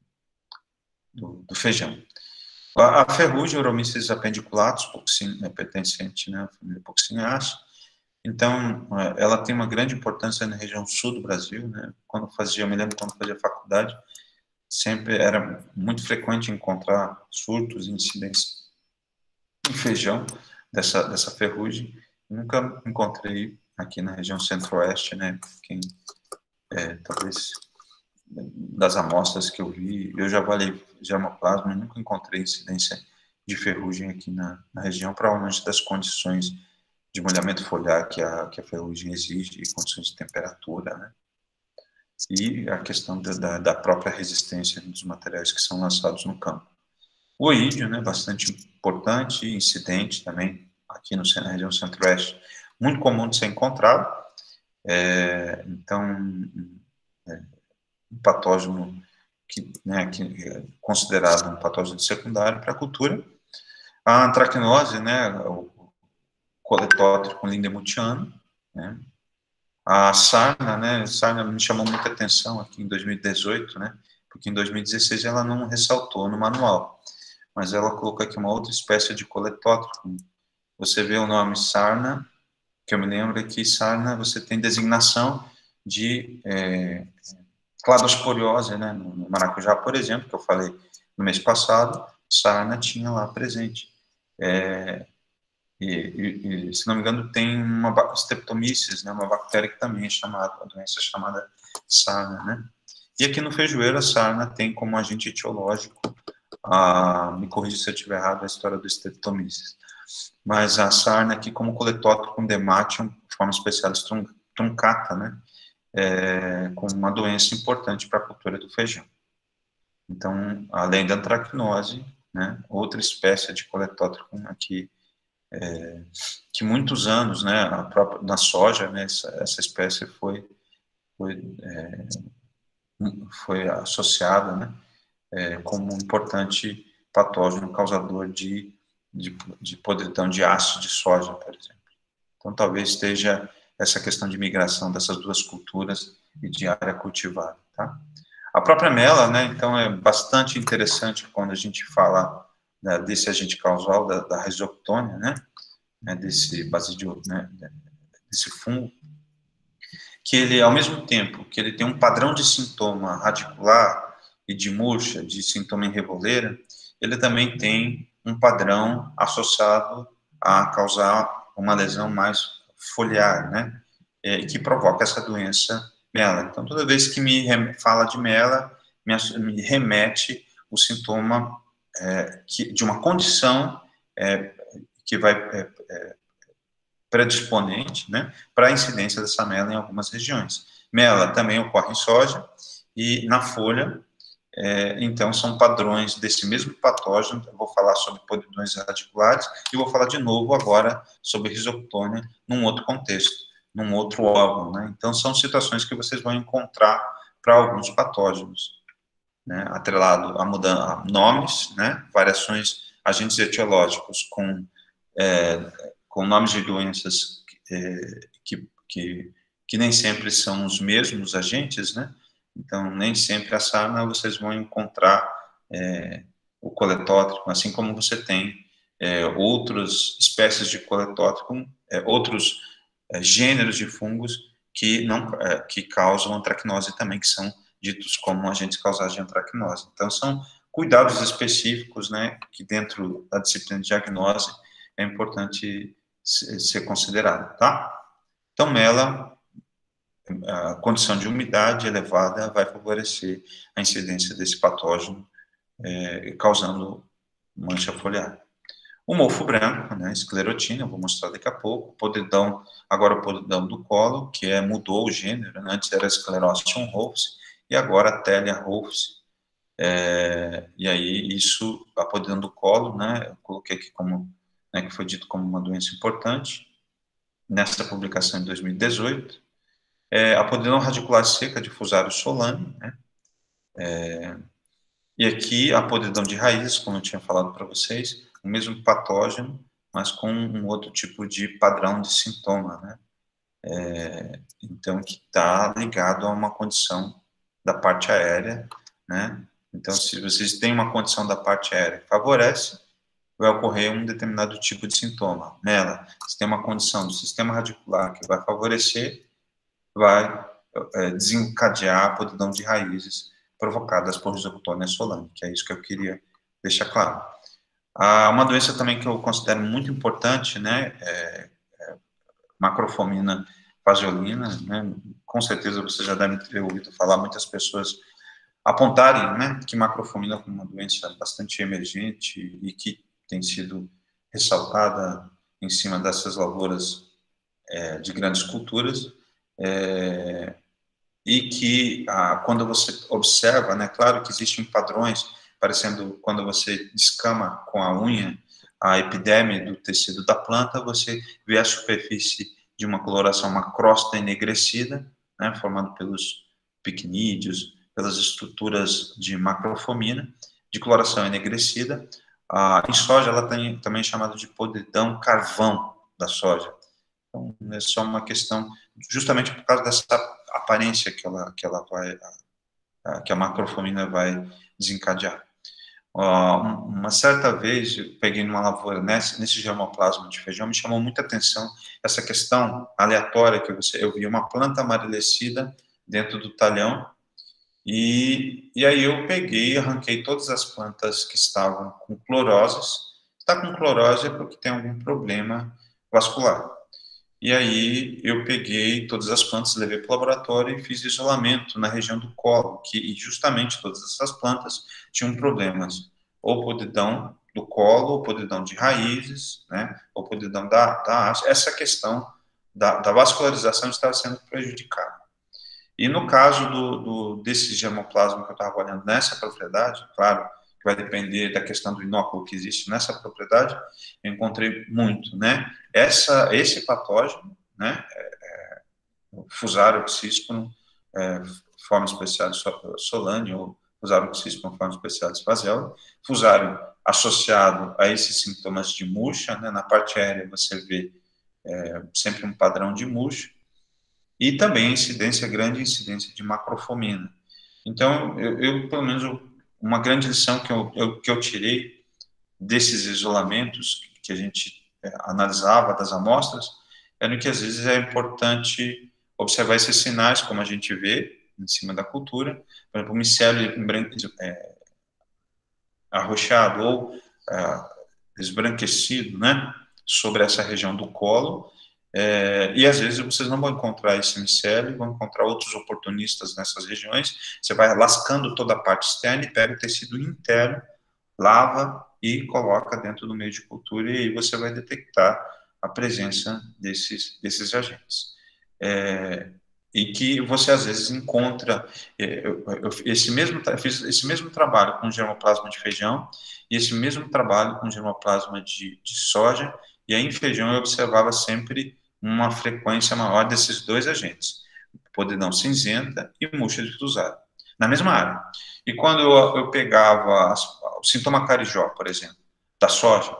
feijão. A ferrugem, Uromyces appendiculatus, pertencente, né, à família Poxiniaceae. Então, ela tem uma grande importância na região sul do Brasil, né? Eu me lembro quando fazia faculdade, sempre era muito frequente encontrar surtos e incidência em feijão dessa ferrugem. Nunca encontrei aqui na região centro-oeste, né? Talvez das amostras que eu vi, eu já avaliei germoplasma, nunca encontrei incidência de ferrugem aqui na região, provavelmente das condições de molhamento foliar que a ferrugem exige, e condições de temperatura, né? E a questão da própria resistência dos materiais que são lançados no campo. O oídio, né, bastante importante, incidente também aqui na região centro-oeste, muito comum de ser encontrado. Então, um patógeno que é considerado um patógeno secundário para a cultura. A antracnose, né, o coletótrico lindemutiano, né. A sarna, né, sarna me chamou muita atenção aqui em 2018, né, porque em 2016 ela não ressaltou no manual, mas ela colocou aqui uma outra espécie de coletótrico. Você vê o nome sarna, que eu me lembro que sarna você tem designação de cladosporiose, né, no maracujá, por exemplo, que eu falei no mês passado, sarna tinha lá presente. Se não me engano, tem uma Streptomyces, né, uma bactéria que também é uma doença chamada sarna, né? E aqui no feijoeiro, a sarna tem como agente etiológico, me corrija se eu estiver errado, a história do Streptomyces. Mas a sarna aqui como coletótrico dematium, de forma especial truncata, né? Com uma doença importante para a cultura do feijão. Então, além da antracnose, né, outra espécie de coletótrico aqui, que muitos anos, né, na soja, né, essa espécie foi associada, né, como um importante patógeno causador de podridão de ácido de soja, por exemplo. Então, talvez esteja essa questão de migração dessas duas culturas e de área cultivada, tá? A própria mela, né, então, é bastante interessante quando a gente fala desse agente causal, da Rhizoctonia, né, desse basidio, né, desse fungo, que ele, ao mesmo tempo que ele tem um padrão de sintoma radicular e de murcha, de sintoma em revoleira, ele também tem um padrão associado a causar uma lesão mais foliar, né, que provoca essa doença mela. Então, toda vez que me fala de mela, me remete o sintoma de uma condição que vai predisponente, né, para a incidência dessa mela em algumas regiões. Mela também ocorre em soja e na folha, Então, são padrões desse mesmo patógeno. Eu vou falar sobre podridões radiculares e vou falar de novo agora sobre risoctônia num outro contexto, num outro órgão, né? Então, são situações que vocês vão encontrar para alguns patógenos, né? Atrelado a nomes, né? Variações, agentes etiológicos com nomes de doenças que nem sempre são os mesmos agentes, né? Então, nem sempre a sarna vocês vão encontrar o coletótrico, assim como você tem outras espécies de coletótrico, outros gêneros de fungos que causam antracnose também, que são ditos como agentes causais de antracnose. Então, são cuidados específicos, né, que dentro da disciplina de diagnose é importante ser considerado, tá? Então, MELA, a condição de umidade elevada vai favorecer a incidência desse patógeno, causando mancha foliar. O mofo branco, né, esclerotina, eu vou mostrar daqui a pouco, agora o podridão do colo, que mudou o gênero, né, antes era Sclerotium rufus, e agora Telia rufus, e aí isso, a podridão do colo, né, eu coloquei aqui como, né, que foi dito como uma doença importante, nessa publicação em 2018, a podridão radicular seca de Fusarium solani, né, e aqui a podridão de raízes, como eu tinha falado para vocês, o mesmo patógeno, mas com um outro tipo de padrão de sintoma, né? Então, que está ligado a uma condição da parte aérea, né? Então, se vocês têm uma condição da parte aérea que favorece, vai ocorrer um determinado tipo de sintoma. Nela, se tem uma condição do sistema radicular que vai favorecer, vai desencadear a podridão de raízes provocadas por Rhizoctone solani, que é isso que eu queria deixar claro. Uma doença também que eu considero muito importante, né, macrofomina fagiolina, né, com certeza você já deve ter ouvido falar, muitas pessoas apontarem, né, que macrofomina como uma doença bastante emergente e que tem sido ressaltada em cima dessas lavouras de grandes culturas, e que quando você observa, né, claro que existem padrões, parecendo quando você descama com a unha a epiderme do tecido da planta, você vê a superfície de uma coloração, uma crosta enegrecida, né, formada pelos picnídeos, pelas estruturas de macrofomina, de coloração enegrecida. Em soja, ela tem também chamada de podridão carvão da soja. Então, é só uma questão, justamente por causa dessa aparência que a macrofomina vai desencadear. Uma certa vez, eu peguei numa lavoura, nesse germoplasma de feijão, me chamou muita atenção essa questão aleatória que eu vi uma planta amarelecida dentro do talhão, e aí eu peguei e arranquei todas as plantas que estavam com cloroses. Está com clorose é porque tem algum problema vascular. E aí eu peguei todas as plantas, levei para o laboratório e fiz isolamento na região do colo, e justamente todas essas plantas tinham problemas, ou podridão do colo, ou podridão de raízes, né, ou podridão da haste. Essa questão da vascularização estava sendo prejudicada. E no caso desse germoplasma que eu estava olhando nessa propriedade, claro, que vai depender da questão do inóculo que existe nessa propriedade, eu encontrei muito, né? Esse patógeno, né? Fusarium oxysporum, forma especial solani, ou Fusarium oxysporum, forma especial Faseoli, Fusarium associado a esses sintomas de murcha, né? Na parte aérea você vê sempre um padrão de murcha, e também grande incidência de macrofomina. Então, eu pelo menos, uma grande lição que eu tirei desses isolamentos que a gente analisava das amostras, era que às vezes é importante observar esses sinais, como a gente vê em cima da cultura, por exemplo, o micélio arroxeado ou esbranquecido, né, sobre essa região do colo, e às vezes vocês não vão encontrar esse micélio, vão encontrar outros oportunistas nessas regiões. Você vai lascando toda a parte externa e pega o tecido interno, lava e coloca dentro do meio de cultura, e aí você vai detectar a presença desses agentes. e que você às vezes encontra eu fiz esse mesmo trabalho com germoplasma de feijão e esse mesmo trabalho com germoplasma de soja, e aí em feijão eu observava sempre uma frequência maior desses dois agentes, podridão cinzenta e murcha de fusarium, na mesma área. E quando eu pegava o sintoma carijó, por exemplo, da soja,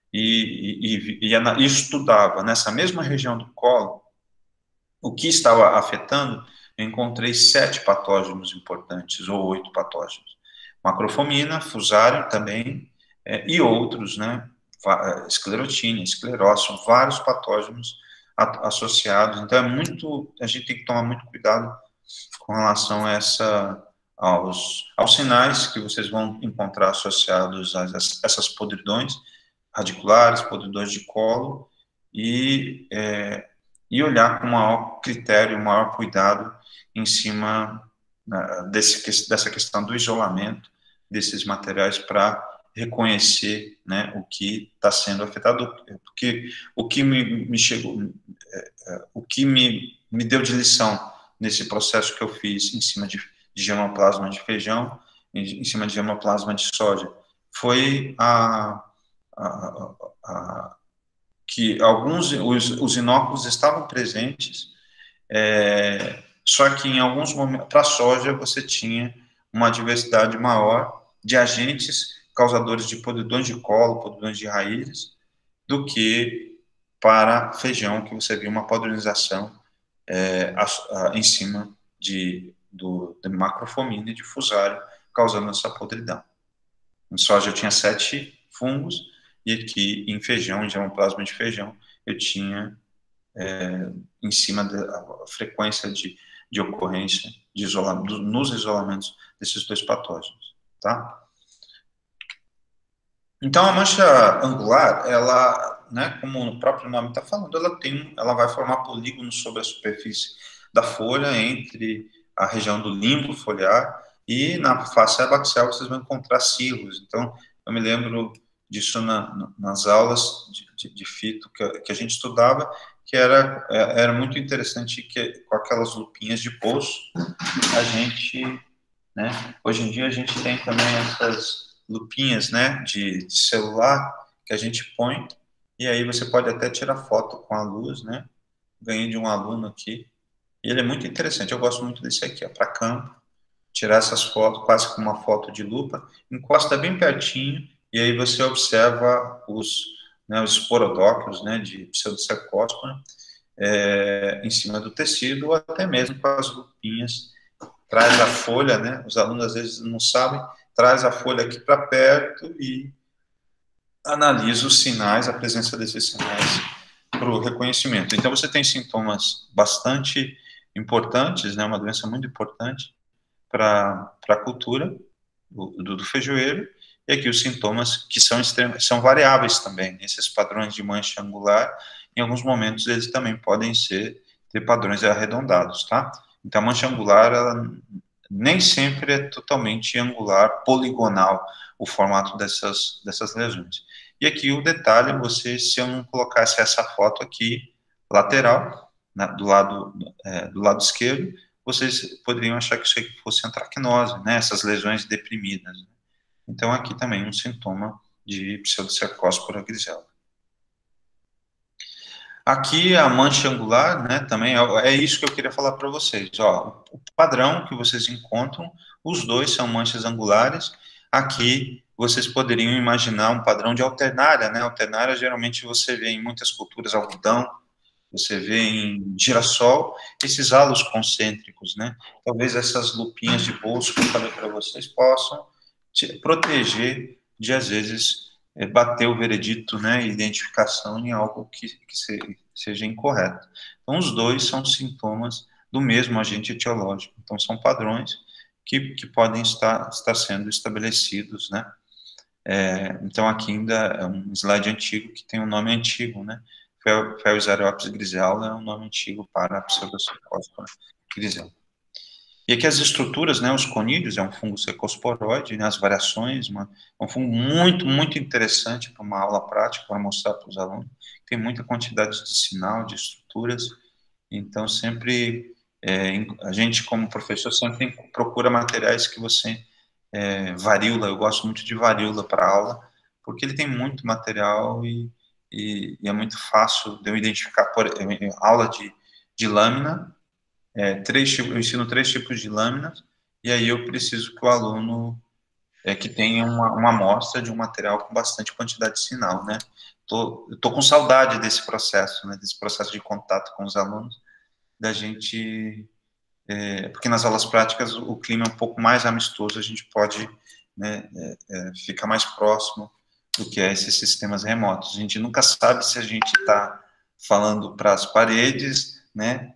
e estudava nessa mesma região do colo, o que estava afetando, eu encontrei 7 patógenos importantes, ou 8 patógenos. Macrofomina, fusário também, e outros, né? Esclerotina, esclerócio, vários patógenos associados. Então, a gente tem que tomar muito cuidado com relação a aos sinais que vocês vão encontrar associados a essas podridões radiculares, podridões de colo, e olhar com maior critério, maior cuidado em cima dessa questão do isolamento desses materiais para reconhecer, né, o que está sendo afetado, porque o que me chegou, o que me deu de lição nesse processo que eu fiz em cima de germoplasma de feijão, em cima de germoplasma de soja, foi que os inóculos estavam presentes, só que em alguns momentos, para a soja, você tinha uma diversidade maior de agentes causadores de podridões de colo, podridões de raízes, do que para feijão, que você viu uma padronização em cima de macrofomina e de fusário, causando essa podridão. Em soja eu tinha 7 fungos, e aqui em feijão, em germoplasma de feijão, eu tinha em cima da frequência de ocorrência de nos isolamentos desses 2 patógenos, tá? Então, a mancha angular, ela, né, como o próprio nome está falando, ela vai formar polígonos sobre a superfície da folha, entre a região do limbo foliar, e na face abaxial vocês vão encontrar cilos. Então, eu me lembro disso nas aulas de fito que a gente estudava, que era muito interessante, que com aquelas lupinhas de poço, a gente, né, hoje em dia a gente tem também essas lupinhas, né, de celular, que a gente põe, e aí você pode até tirar foto com a luz, né? Ganhei de um aluno aqui, e ele é muito interessante, eu gosto muito desse aqui, para campo, tirar essas fotos, quase como uma foto de lupa, encosta bem pertinho, e aí você observa os esporodóquios, né, de pseudocercóspora, em cima do tecido, ou até mesmo com as lupinhas, traz a folha, né, os alunos às vezes não sabem, traz a folha aqui para perto e analisa os sinais, a presença desses sinais para o reconhecimento. Então, você tem sintomas bastante importantes, né, uma doença muito importante para a cultura do feijoeiro, e aqui os sintomas que são variáveis também, esses padrões de mancha angular, em alguns momentos eles também podem ter padrões arredondados, tá? Então, a mancha angular, ela nem sempre é totalmente angular, poligonal, o formato dessas lesões. E aqui o detalhe, se eu não colocasse essa foto aqui, lateral, do lado esquerdo, vocês poderiam achar que isso aqui fosse antracnose, né, essas lesões deprimidas. Então, aqui também um sintoma de pseudocercóspora grisela. Aqui a mancha angular, né, também é isso que eu queria falar para vocês. Ó, o padrão que vocês encontram, os dois são manchas angulares. Aqui vocês poderiam imaginar um padrão de alternária, né? Alternária geralmente você vê em muitas culturas algodão, você vê em girassol, esses halos concêntricos, né? Talvez essas lupinhas de bolso que eu falei para vocês possam te proteger de, às vezes, bater o veredito, né, identificação em algo que seja incorreto. Então, os dois são sintomas do mesmo agente etiológico. Então, são padrões que podem estar sendo estabelecidos, né? Então, aqui ainda é um slide antigo que tem um nome antigo, né? Phellosareopsis grisella é um nome antigo para a pseudocercóspora grisella. E aqui as estruturas, né, os conídeos, é um fungo cecosporoide, né, as variações, é um fungo muito, muito interessante para uma aula prática, para mostrar para os alunos. Tem muita quantidade de sinal, de estruturas, então sempre A gente, como professor, sempre procura materiais que você varíola. Eu gosto muito de varíola para aula, porque ele tem muito material e é muito fácil de eu identificar. Aula de lâmina, eu ensino 3 tipos de lâminas, e aí eu preciso que o aluno que tenha uma amostra de um material com bastante quantidade de sinal, né? Eu tô com saudade desse processo, né? Desse processo de contato com os alunos, da gente porque nas aulas práticas o clima é um pouco mais amistoso, a gente pode, né, ficar mais próximo do que esses sistemas remotos. A gente nunca sabe se a gente está falando para as paredes, né,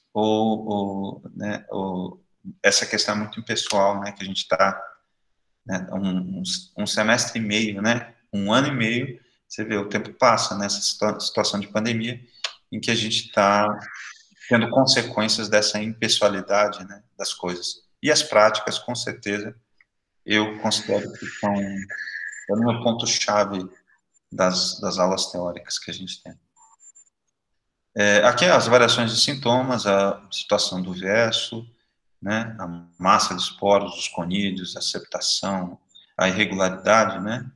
ou essa questão é muito impessoal, né, que a gente está, né, um semestre e meio, né, 1 ano e meio, você vê, o tempo passa nessa situação de pandemia, em que a gente está tendo consequências dessa impessoalidade, né, das coisas. E as práticas, com certeza, eu considero que são o meu ponto-chave das aulas teóricas que a gente tem. Aqui as variações de sintomas, a situação do verso, né, a massa de esporos, os conídeos, a septação, a irregularidade, né,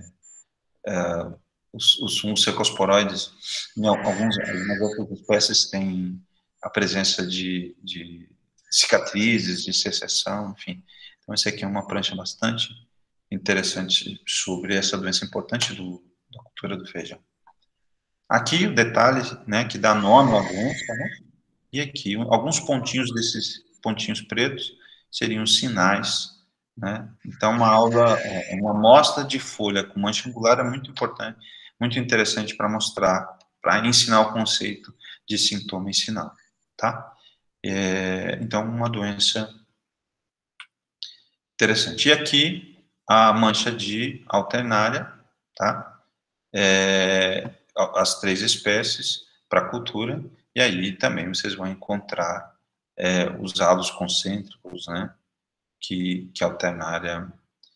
os fungos cercosporoides, algumas outras espécies têm a presença de cicatrizes, de secessão, enfim. Então, essa aqui é uma prancha bastante interessante sobre essa doença importante da cultura do feijão. Aqui o detalhe, né, que dá nome à doença, né, e aqui alguns pontinhos desses pontinhos pretos seriam sinais, né. Então, uma amostra de folha com mancha angular é muito importante, muito interessante para mostrar, para ensinar o conceito de sintoma e sinal, tá? Então, uma doença interessante. E aqui, a mancha de alternária, tá? As 3 espécies para cultura, e aí também vocês vão encontrar os halos concêntricos, né? Que a alternária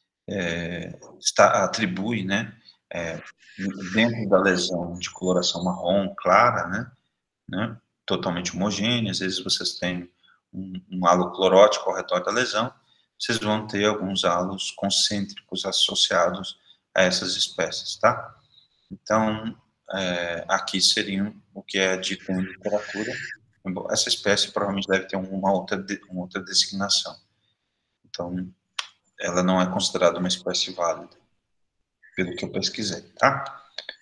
atribui, né? Dentro da lesão de coloração marrom clara, né, totalmente homogênea, às vezes vocês têm um halo clorótico ao redor da lesão, vocês vão ter alguns halos concêntricos associados a essas espécies, tá? Então, aqui seriam o que é dito em literatura. Essa espécie provavelmente deve ter uma outra designação. Então, ela não é considerada uma espécie válida, pelo que eu pesquisei, tá?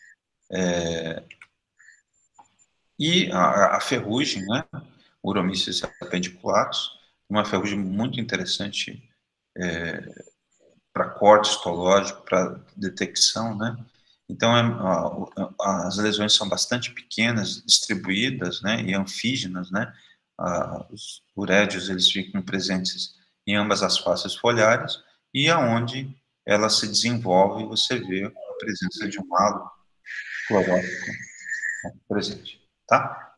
E a ferrugem, né? Uromyces appendiculatus, uma ferrugem muito interessante para corte histológico, para detecção, né? Então, as lesões são bastante pequenas, distribuídas, né? E anfígenas, né? Os urédios, eles ficam presentes em ambas as faces foliares, e aonde ela se desenvolve, você vê a presença de um halo clorótico presente, tá?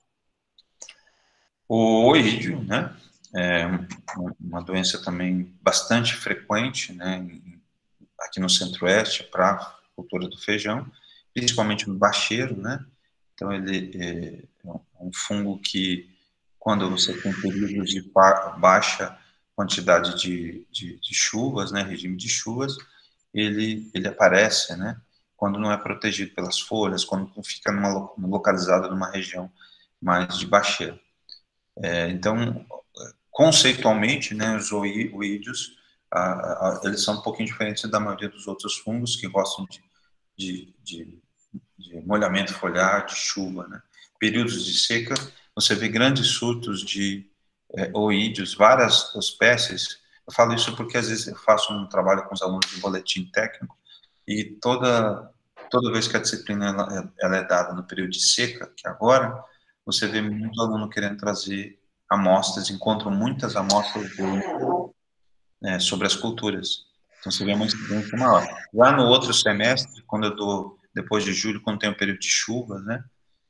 O oídio, né, é uma doença também bastante frequente, né, aqui no centro-oeste para a cultura do feijão, principalmente no bacheiro, né, então ele é um fungo que, quando você tem períodos de baixa quantidade de chuvas, né, regime de chuvas, ele aparece, né, quando não é protegido pelas folhas, quando fica localizado numa região mais de bacheiro. Então, conceitualmente, né, os oídeos, eles são um pouquinho diferentes da maioria dos outros fungos que gostam de, de, de molhamento foliar, de chuva, né. Períodos de seca, você vê grandes surtos de oídeos, várias espécies. Eu falo isso porque às vezes eu faço um trabalho com os alunos de boletim técnico e toda vez que a disciplina ela é dada no período de seca, que é agora, você vê muito aluno querendo trazer amostras, encontram muitas amostras sobre as culturas. Então, você vê uma incidência maior. Já no outro semestre, quando eu dou, depois de julho, quando tem um período de chuva, né,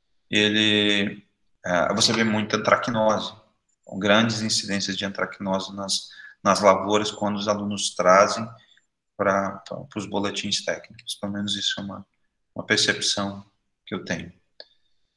você vê muita antracnose, grandes incidências de antracnose nas lavouras, quando os alunos trazem para os boletins técnicos. Pelo menos isso é uma percepção que eu tenho.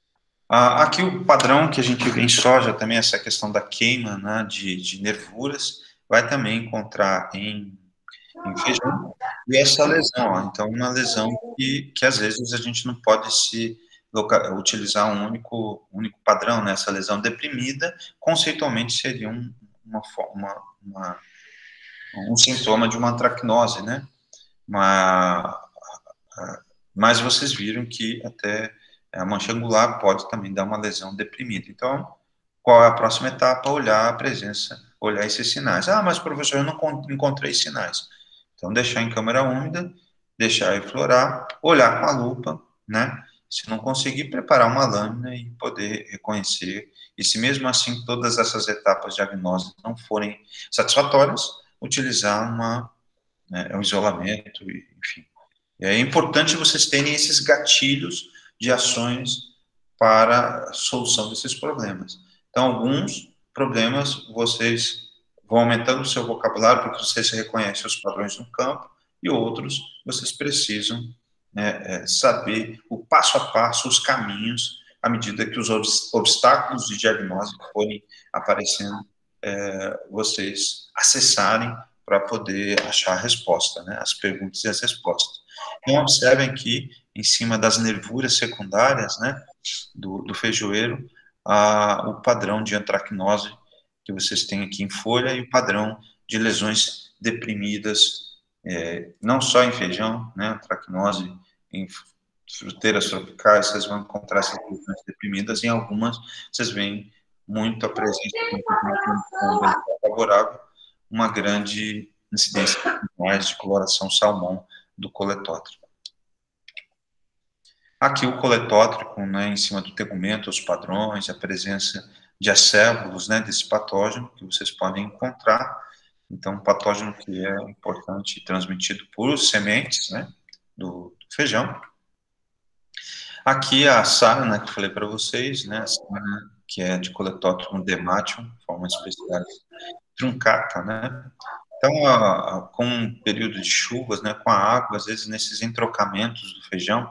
Aqui o padrão que a gente vê em soja também, essa questão da queima, né, de nervuras, vai também encontrar em feijão, e essa lesão, ó, então uma lesão que às vezes a gente não pode utilizar um único padrão, né, essa lesão deprimida, conceitualmente seria uma, um sintoma de uma antracnose, né, uma, mas vocês viram que até a mancha angular pode também dar uma lesão deprimida. Então, qual é a próxima etapa? Olhar a presença, olhar esses sinais. Ah, mas professor, eu não encontrei sinais. Então, deixar em câmera úmida, deixar eflorar, olhar com a lupa, né? Se não conseguir, preparar uma lâmina e poder reconhecer. E se mesmo assim todas essas etapas de diagnóstico não forem satisfatórias, utilizar um isolamento, enfim. E é importante vocês terem esses gatilhos de ações para a solução desses problemas. Então, alguns problemas vocês vão aumentando o seu vocabulário porque vocês reconhecem os padrões no campo, e outros vocês precisam saber o passo a passo, os caminhos, à medida que os obstáculos de diagnóstico forem aparecendo, vocês acessarem para poder achar a resposta, né, as perguntas e as respostas. Então, observem que, em cima das nervuras secundárias, né, do feijoeiro, o padrão de antracnose que vocês têm aqui em folha e o padrão de lesões deprimidas, não só em feijão, né, antracnose em fruteiras tropicais, vocês vão encontrar essas lesões deprimidas, em algumas vocês veem muito a presença de uma condição favorável, uma grande incidência de coloração salmão do coletótrico. Aqui o coletótrico, né, em cima do tegumento, os padrões, a presença de acébulos, né, desse patógeno que vocês podem encontrar. Então, um patógeno que é importante, transmitido por sementes, né, do feijão. Aqui a sarna, que eu falei para vocês, né, a sarna que é de Coletótrichum dematium, forma especial truncata, né. Então, com um período de chuvas, né, com a água, às vezes nesses entrocamentos do feijão,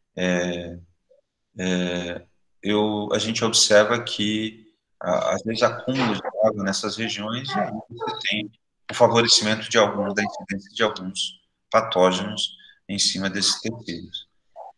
a gente observa que, às vezes, acúmulo de água nessas regiões, e aí você tem o favorecimento da incidência de alguns patógenos em cima desses tecidos.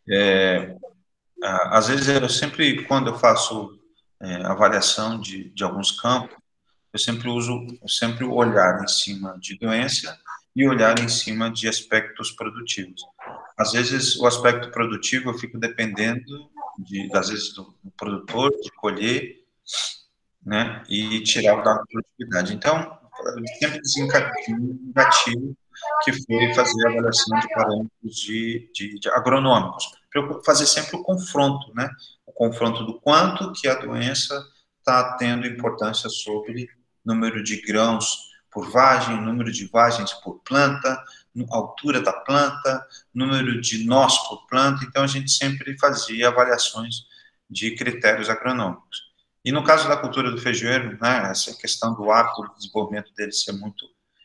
Às vezes, quando eu faço avaliação de alguns campos, eu sempre olhar em cima de doença e olhar em cima de aspectos produtivos. Às vezes, o aspecto produtivo eu fico dependendo, às vezes, do produtor, de colher, né, e tirar o dado de produtividade. Então, eu sempre desencadeei um gatilho que foi fazer a avaliação de parâmetros de agronômicos, para eu fazer sempre o confronto, né, o confronto do quanto que a doença está tendo importância sobre número de grãos por vagem, número de vagens por planta, altura da planta, número de nós por planta. Então, a gente sempre fazia avaliações de critérios agronômicos. E no caso da cultura do feijoeiro, né, essa questão do hábito do desenvolvimento dele ser muito...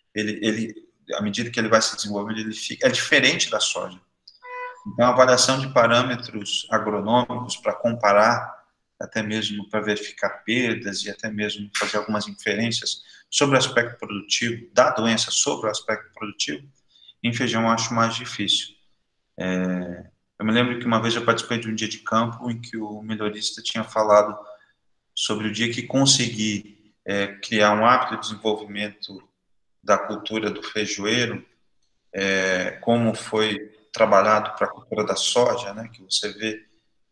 à medida que ele vai se desenvolvendo, é diferente da soja. Então, a avaliação de parâmetros agronômicos para comparar, até mesmo para verificar perdas e até mesmo fazer algumas inferências sobre o aspecto produtivo, da doença sobre o aspecto produtivo, em feijão eu acho mais difícil. Eu me lembro que uma vez eu participei de um dia de campo em que o melhorista tinha falado sobre o dia que conseguir criar um hábito de desenvolvimento da cultura do feijoeiro, como foi trabalhado para a cultura da soja, né, que você vê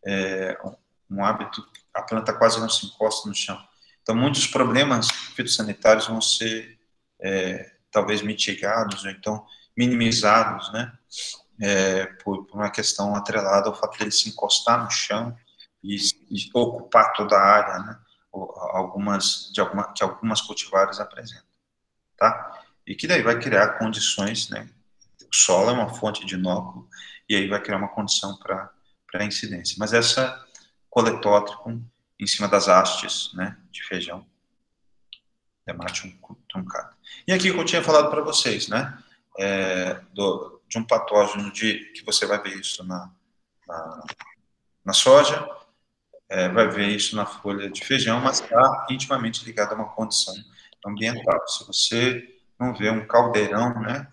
um hábito, a planta quase não se encosta no chão. Então, muitos problemas fitossanitários vão ser talvez mitigados ou então minimizados, né, por uma questão atrelada ao fato dele se encostar no chão e ocupar toda a área, né, que algumas cultivares apresentam, tá? E que daí vai criar condições, né? O solo é uma fonte de inóculo e aí vai criar uma condição para a incidência. Mas essa coletótrico em cima das hastes, né, de feijão, Dematium truncata. E aqui que eu tinha falado para vocês, né, de um patógeno que você vai ver isso na soja, vai ver isso na folha de feijão, mas está intimamente ligado a uma condição ambiental. Se você não vê um caldeirão, né,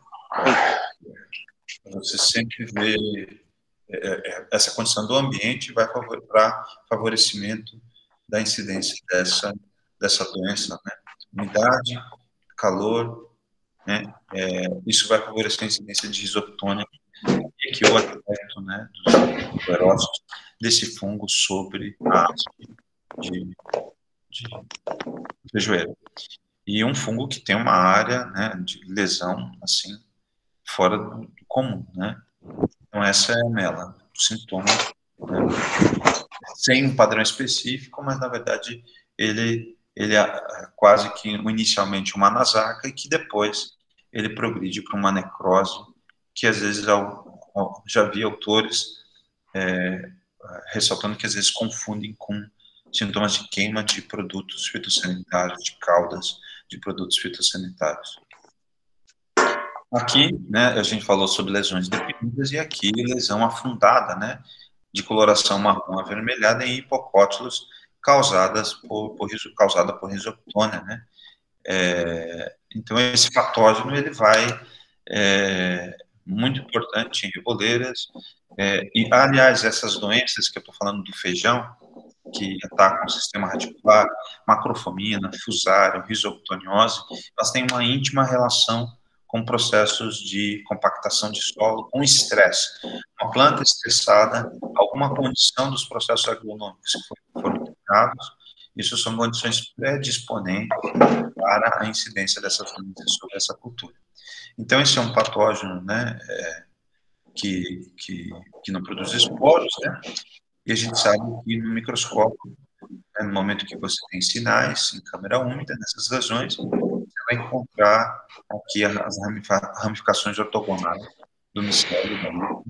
você sempre vê essa condição do ambiente vai para favorecimento da incidência dessa doença, né? Umidade, calor, né? Isso vai favorecer a incidência de risotônia e aqui o aspecto, né, dos aerócitos desse fungo sobre a haste de feijoeiro. E um fungo que tem uma área, né, de lesão, assim, fora do comum, né? Então, essa é a mela, o sintoma, né, sem um padrão específico, mas, na verdade, ele é quase que inicialmente uma nasaca e que depois ele progride para uma necrose, que às vezes já vi autores ressaltando que às vezes confundem com sintomas de queima de produtos fitossanitários, de caudas de produtos fitossanitários. Aqui, né, a gente falou sobre lesões definidas e aqui lesão afundada, né, de coloração marrom avermelhada em hipocótilos causada por risoptônia, né. Então, esse patógeno, ele vai, muito importante em reboleiras, e, aliás, essas doenças que eu estou falando do feijão, que atacam o sistema radicular, macrofomina, fusário, risoptoniose, elas têm uma íntima relação com processos de compactação de solo, com estresse. Uma planta estressada, alguma condição dos processos agronômicos que foram treinados, isso são condições predisponentes para a incidência dessas doenças sobre essa cultura. Então, esse é um patógeno, né, que não produz esporos, né, e a gente sabe que no microscópio, né, no momento que você tem sinais em câmera úmida, nessas lesões, você vai encontrar aqui as ramificações ortogonais do micélio da língua.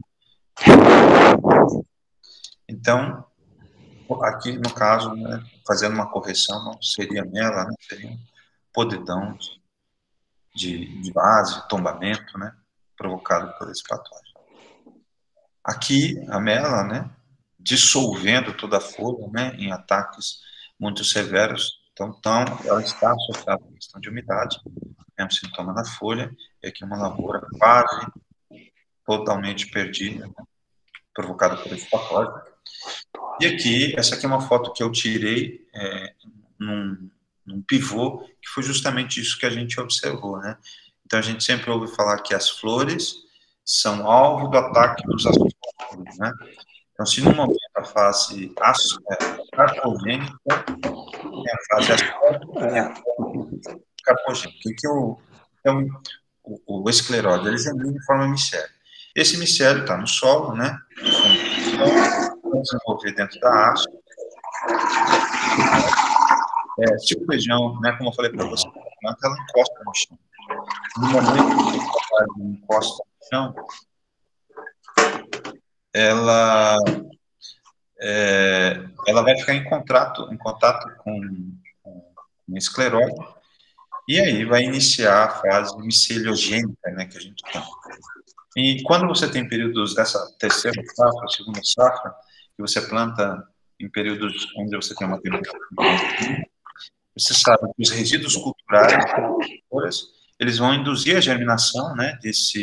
Então, aqui no caso, né, fazendo uma correção, não seria mela, né, seria um podridão de base, tombamento, né, provocado por esse patógeno. Aqui, a mela, né, dissolvendo toda a folha, né, em ataques muito severos. Então, ela está associada à questão de umidade, é um sintoma da folha, e aqui uma lavoura quase totalmente perdida, né, provocada por esse patógeno. E aqui, essa aqui é uma foto que eu tirei num pivô, que foi justamente isso que a gente observou, né? Então, a gente sempre ouve falar que as flores são alvo do ataque dos astrópodes, né? Então, se no momento a fase carpogênica, a fase astrópodes carpogênica, que então, o esclerose, ele examina de forma micélio. Esse micélio está no solo, né? Vai desenvolver dentro da haste. Se o feijão, né, como eu falei para você, a planta, ela encosta no chão. No momento que ela encosta no chão, ela vai ficar em contato com esclerose, e aí vai iniciar a fase miceliogênica, né, que a gente chama. E quando você tem períodos dessa terceira safra, segunda safra, que você planta em períodos onde você tem uma temperatura, você sabe que os resíduos culturais, eles vão induzir a germinação, né,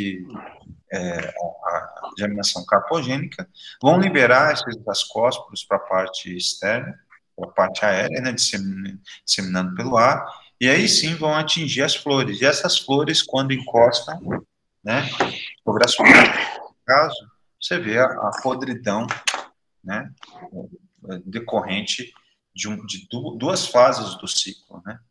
a germinação carpogênica, vão liberar esses ascósporos para a parte externa, para a parte aérea, né, disseminando pelo ar, e aí sim vão atingir as flores. E essas flores, quando encostam, né, sobre as flores, no caso, você vê a podridão, né, decorrente de duas fases do ciclo, né.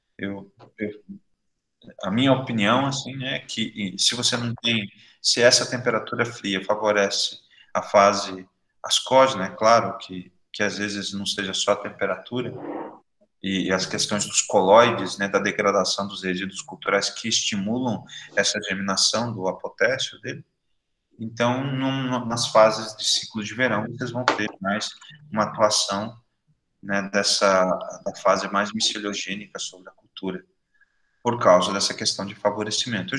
A minha opinião, assim, é que se você não tem, se essa temperatura fria favorece a fase ascógena, é claro que às vezes não seja só a temperatura, e as questões dos coloides, né, da degradação dos resíduos culturais que estimulam essa germinação do apotécio dele. Então, nas fases de ciclo de verão, vocês vão ter mais uma atuação, né, da fase mais miceliogênica sobre a cultura, por causa dessa questão de favorecimento. Eu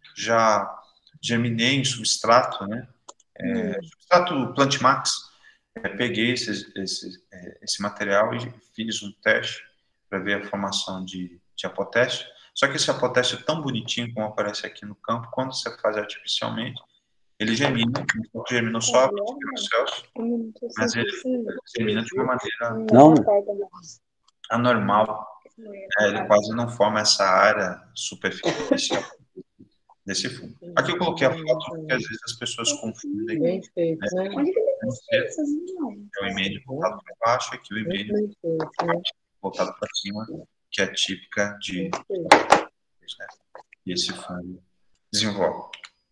já germinei em substrato, né, substrato Plantmax, peguei esse material e fiz um teste para ver a formação de apotécio. Só que esse apotécio é tão bonitinho como aparece aqui no campo, quando você faz artificialmente, ele germina, germinou só a Celsius, mas ele germina de uma maneira anormal. Ele quase não forma essa área superficial desse fungo. Aqui eu coloquei a foto porque às vezes as pessoas confundem. Bem feito, né? É o e-mail voltado para baixo, aqui o e-mail voltado para cima, que é típica de né, e esse fungo desenvolve.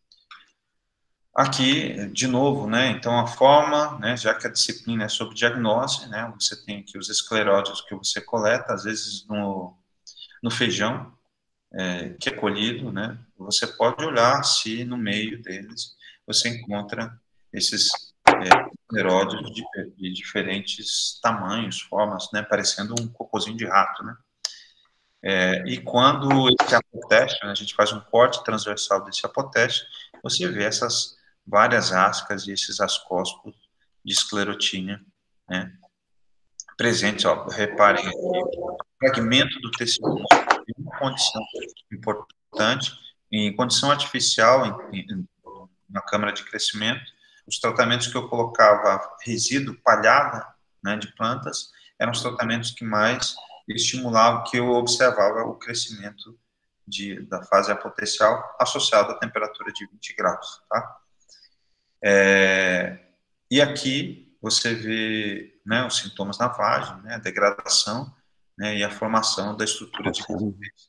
Aqui, de novo, né, então a forma, né, já que a disciplina é sobre diagnose, né, você tem aqui os esclerótios que você coleta, às vezes no feijão, que é colhido, né, você pode olhar se no meio deles você encontra esses esclerótios de diferentes tamanhos, formas, né, parecendo um cocôzinho de rato, né. E quando esse apotécio, né, a gente faz um corte transversal desse apotécio, você vê essas várias ascas e esses ascóspos de esclerotínia, né, presentes. Ó, reparem aqui, o fragmento do tecido em uma condição importante, em condição artificial, na câmara de crescimento, os tratamentos que eu colocava resíduo, palhada, né, de plantas, eram os tratamentos que mais estimulavam, que eu observava o crescimento da fase apotencial associado à temperatura de 20 graus, tá? E aqui você vê, né, os sintomas na vagem, né, a degradação, né, e a formação da estrutura de resistência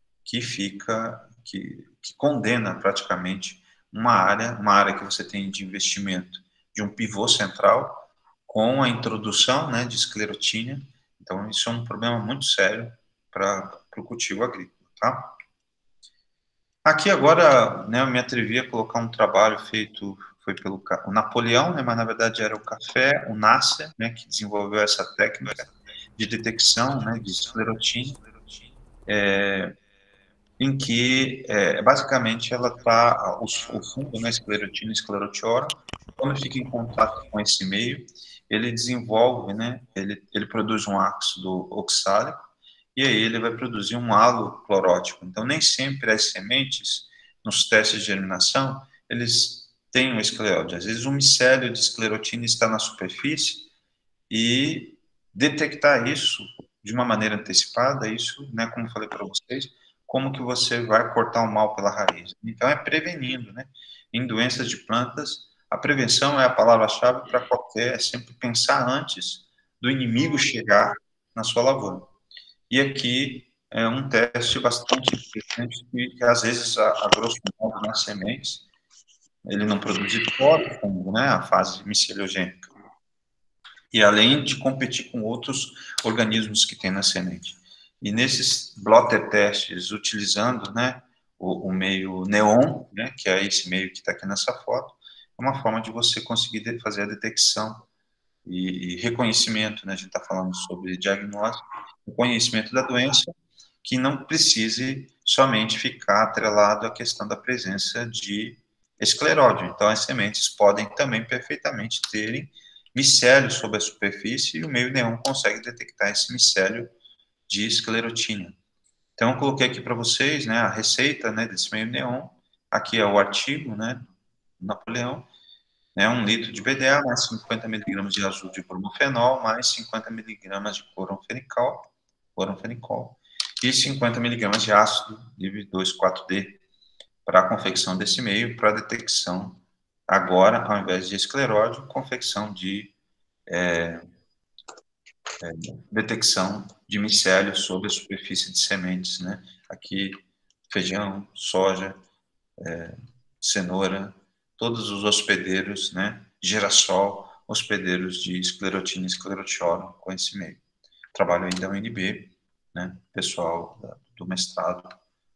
que condena praticamente uma área que você tem de investimento de um pivô central com a introdução, né, de esclerotínia. Então, isso é um problema muito sério para o cultivo agrícola, tá? Aqui agora, né, eu me atrevi a colocar um trabalho feito, foi pelo o Napoleão, né, mas na verdade era o Café, o Nasser, né, que desenvolveu essa técnica de detecção, né, de esclerotínia, em que, basicamente, ela tá, o fungo, né, esclerotina, esclerotiora, quando fica em contato com esse meio, ele desenvolve, né, ele produz um ácido oxálico, e aí ele vai produzir um halo clorótico. Então, nem sempre as sementes, nos testes de germinação, eles têm um escleróide. Às vezes, um micélio de esclerotina está na superfície e detectar isso de uma maneira antecipada, isso, né, como eu falei para vocês, como que você vai cortar o mal pela raiz. Então, é prevenindo, né? Em doenças de plantas, a prevenção é a palavra-chave para qualquer, é sempre pensar antes do inimigo chegar na sua lavoura. E aqui é um teste bastante interessante que às vezes, a grosso modo, nas sementes, ele não produz esporo, fungo, né, a fase miceliogênica. E além de competir com outros organismos que tem na semente. E nesses blotter testes, utilizando, né, o meio neon, né, que é esse meio que está aqui nessa foto, é uma forma de você conseguir fazer a detecção e reconhecimento, né, a gente está falando sobre diagnóstico, reconhecimento da doença, que não precise somente ficar atrelado à questão da presença de escleróide. Então, as sementes podem também perfeitamente terem micélio sobre a superfície e o meio neon consegue detectar esse micélio de esclerotina. Então, eu coloquei aqui para vocês, né, a receita, né, desse meio neon. Aqui é o artigo, né, do Napoleão, né, 1 litro de BDA, mais 50 miligramas de azul de bromofenol, mais 50 miligramas de cloranfenicol, e 50 miligramas de ácido livre 2,4-D para a confecção desse meio, para a detecção, agora, ao invés de escleróide, confecção de detecção de micélio sobre a superfície de sementes, né? Aqui, feijão, soja, cenoura, todos os hospedeiros, né? Girassol, hospedeiros de esclerotina e esclerotiorum com esse meio. Trabalho ainda da UNB, né? Pessoal do mestrado,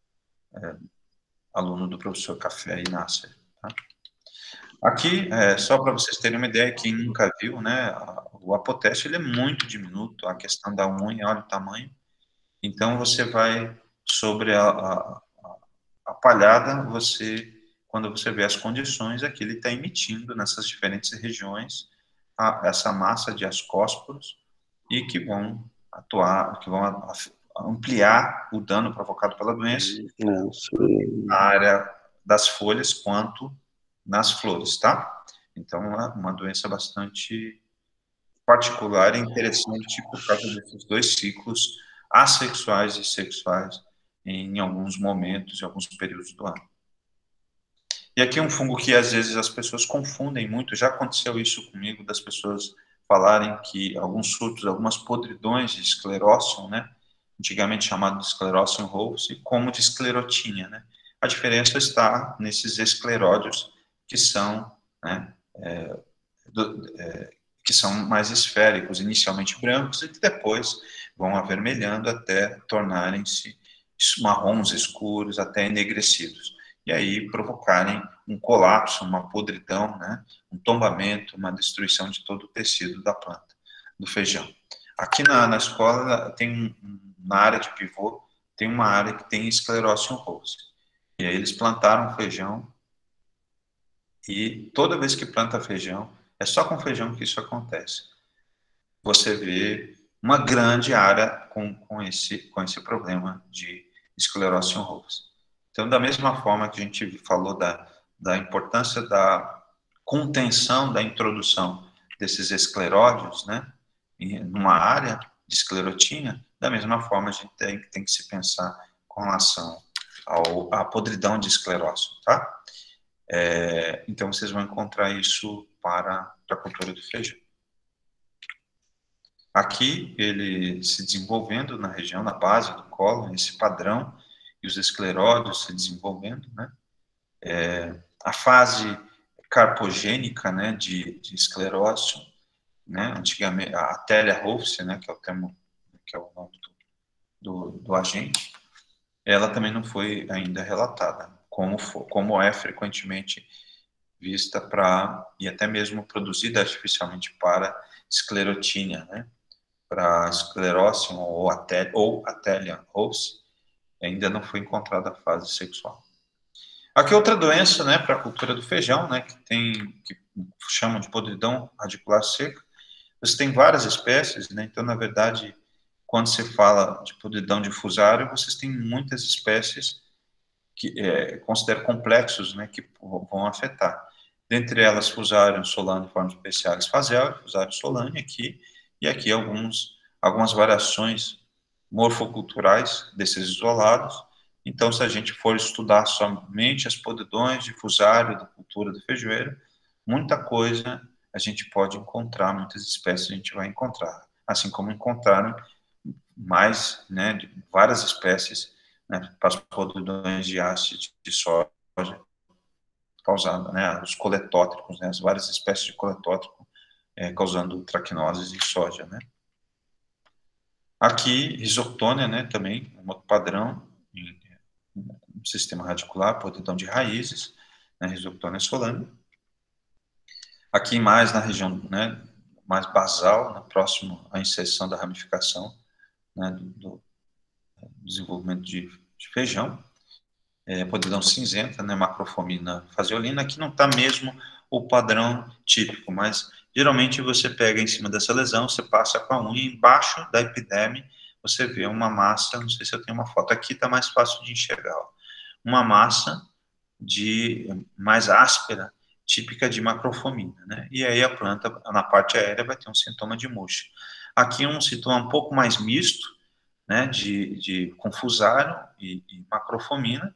aluno do professor Café e Nasser, tá? Aqui, só para vocês terem uma ideia, quem nunca viu, né, o apotécio ele é muito diminuto, a questão da unha, olha o tamanho. Então, você vai sobre a palhada, quando você vê as condições, aqui ele está emitindo nessas diferentes regiões, essa massa de ascósporos e que vão atuar, que vão ampliar o dano provocado pela doença na área das folhas quanto nas flores, tá? Então, é uma doença bastante particular e interessante por causa desses dois ciclos assexuais e sexuais em alguns momentos, em alguns períodos do ano. E aqui um fungo que às vezes as pessoas confundem muito, já aconteceu isso comigo, das pessoas falarem que alguns surtos, algumas podridões de esclerócio, né, antigamente chamado de esclerócio rhodes, como de esclerotínia, né. A diferença está nesses escleródios que são, né, que são mais esféricos, inicialmente brancos, e que depois vão avermelhando até tornarem-se marrons escuros, até enegrecidos. E aí provocarem um colapso, uma podridão, né? Um tombamento, uma destruição de todo o tecido da planta, do feijão. Aqui na escola, na área de pivô, tem uma área que tem esclerose rose. E aí eles plantaram feijão, e toda vez que planta feijão, é só com feijão que isso acontece. Você vê uma grande área com esse problema de esclerose rose. Então, da mesma forma que a gente falou da importância da contenção da introdução desses escleródios, né, numa área de esclerotina, da mesma forma a gente tem que se pensar com relação à podridão de esclerose, tá? Então, vocês vão encontrar isso para a cultura do feijão. Aqui, ele se desenvolvendo na região, na base do colo, esse padrão, e os escleródios se desenvolvendo, né? A fase carpogênica, né, de esclerose, né, antigamente, a Atelia rofce, né, que é o termo, que é o nome do agente, ela também não foi ainda relatada, como é frequentemente vista e até mesmo produzida artificialmente para esclerotínia, né, para esclerose ou Atelia rofce, ainda não foi encontrada a fase sexual. Aqui outra doença, né, para a cultura do feijão, né, que chamam de podridão radicular seca. Você tem várias espécies, né, então, na verdade, quando se fala de podridão difusário, vocês têm muitas espécies que considero complexos, né, que vão afetar. Dentre elas, Fusarium solane, forma especialis fazel, Fusarium solane aqui, e aqui algumas variações morfoculturais desses isolados. Então, se a gente for estudar somente as podridões de fusário da cultura do feijoeiro, muita coisa a gente pode encontrar, muitas espécies a gente vai encontrar, assim como encontraram mais, né, várias espécies, né, para as podridões de haste de soja causada, né, os coletótricos, né, as várias espécies de coletótrico causando traquinoses em soja, né. Aqui, risoctônia, né, também, um outro padrão, um sistema radicular, podridão de raízes, né, risoctônia solane. Aqui mais na região, né, mais basal, né, próximo à inserção da ramificação, né, do desenvolvimento de feijão, podridão cinzenta, né, macrofomina faseolina, aqui não está mesmo o padrão típico, mas geralmente você pega em cima dessa lesão, você passa com a unha, embaixo da epiderme, você vê uma massa, não sei se eu tenho uma foto, aqui está mais fácil de enxergar, ó, uma massa mais áspera, típica de macrofomina, né? E aí a planta, na parte aérea, vai ter um sintoma de murcho. Aqui um sintoma um pouco mais misto, né, com fusário e macrofomina.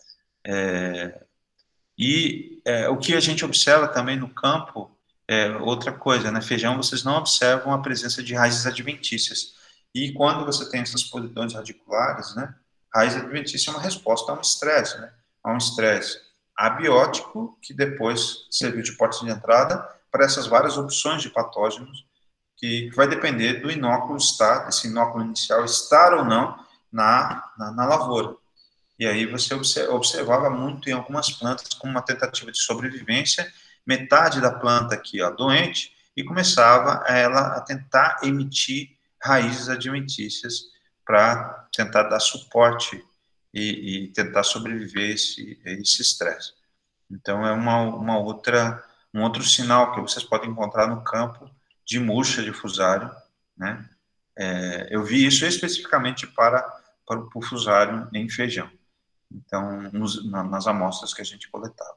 O que a gente observa também no campo é outra coisa, né? Feijão, vocês não observam a presença de raízes adventícias. E quando você tem essas podridões radiculares, né, raiz adventícia é uma resposta a um estresse, né? A um estresse abiótico, que depois serviu de porta de entrada para essas várias opções de patógenos, que vai depender do inóculo estar, desse inóculo inicial estar ou não na lavoura. E aí você observava muito em algumas plantas como uma tentativa de sobrevivência, metade da planta aqui, ó, doente, e começava ela a tentar emitir raízes adventícias para tentar dar suporte e tentar sobreviver esse estresse. Então, é uma outra Um outro sinal que vocês podem encontrar no campo de murcha de fusário, né? Eu vi isso especificamente para o fusário em feijão. Então, nas amostras que a gente coletava.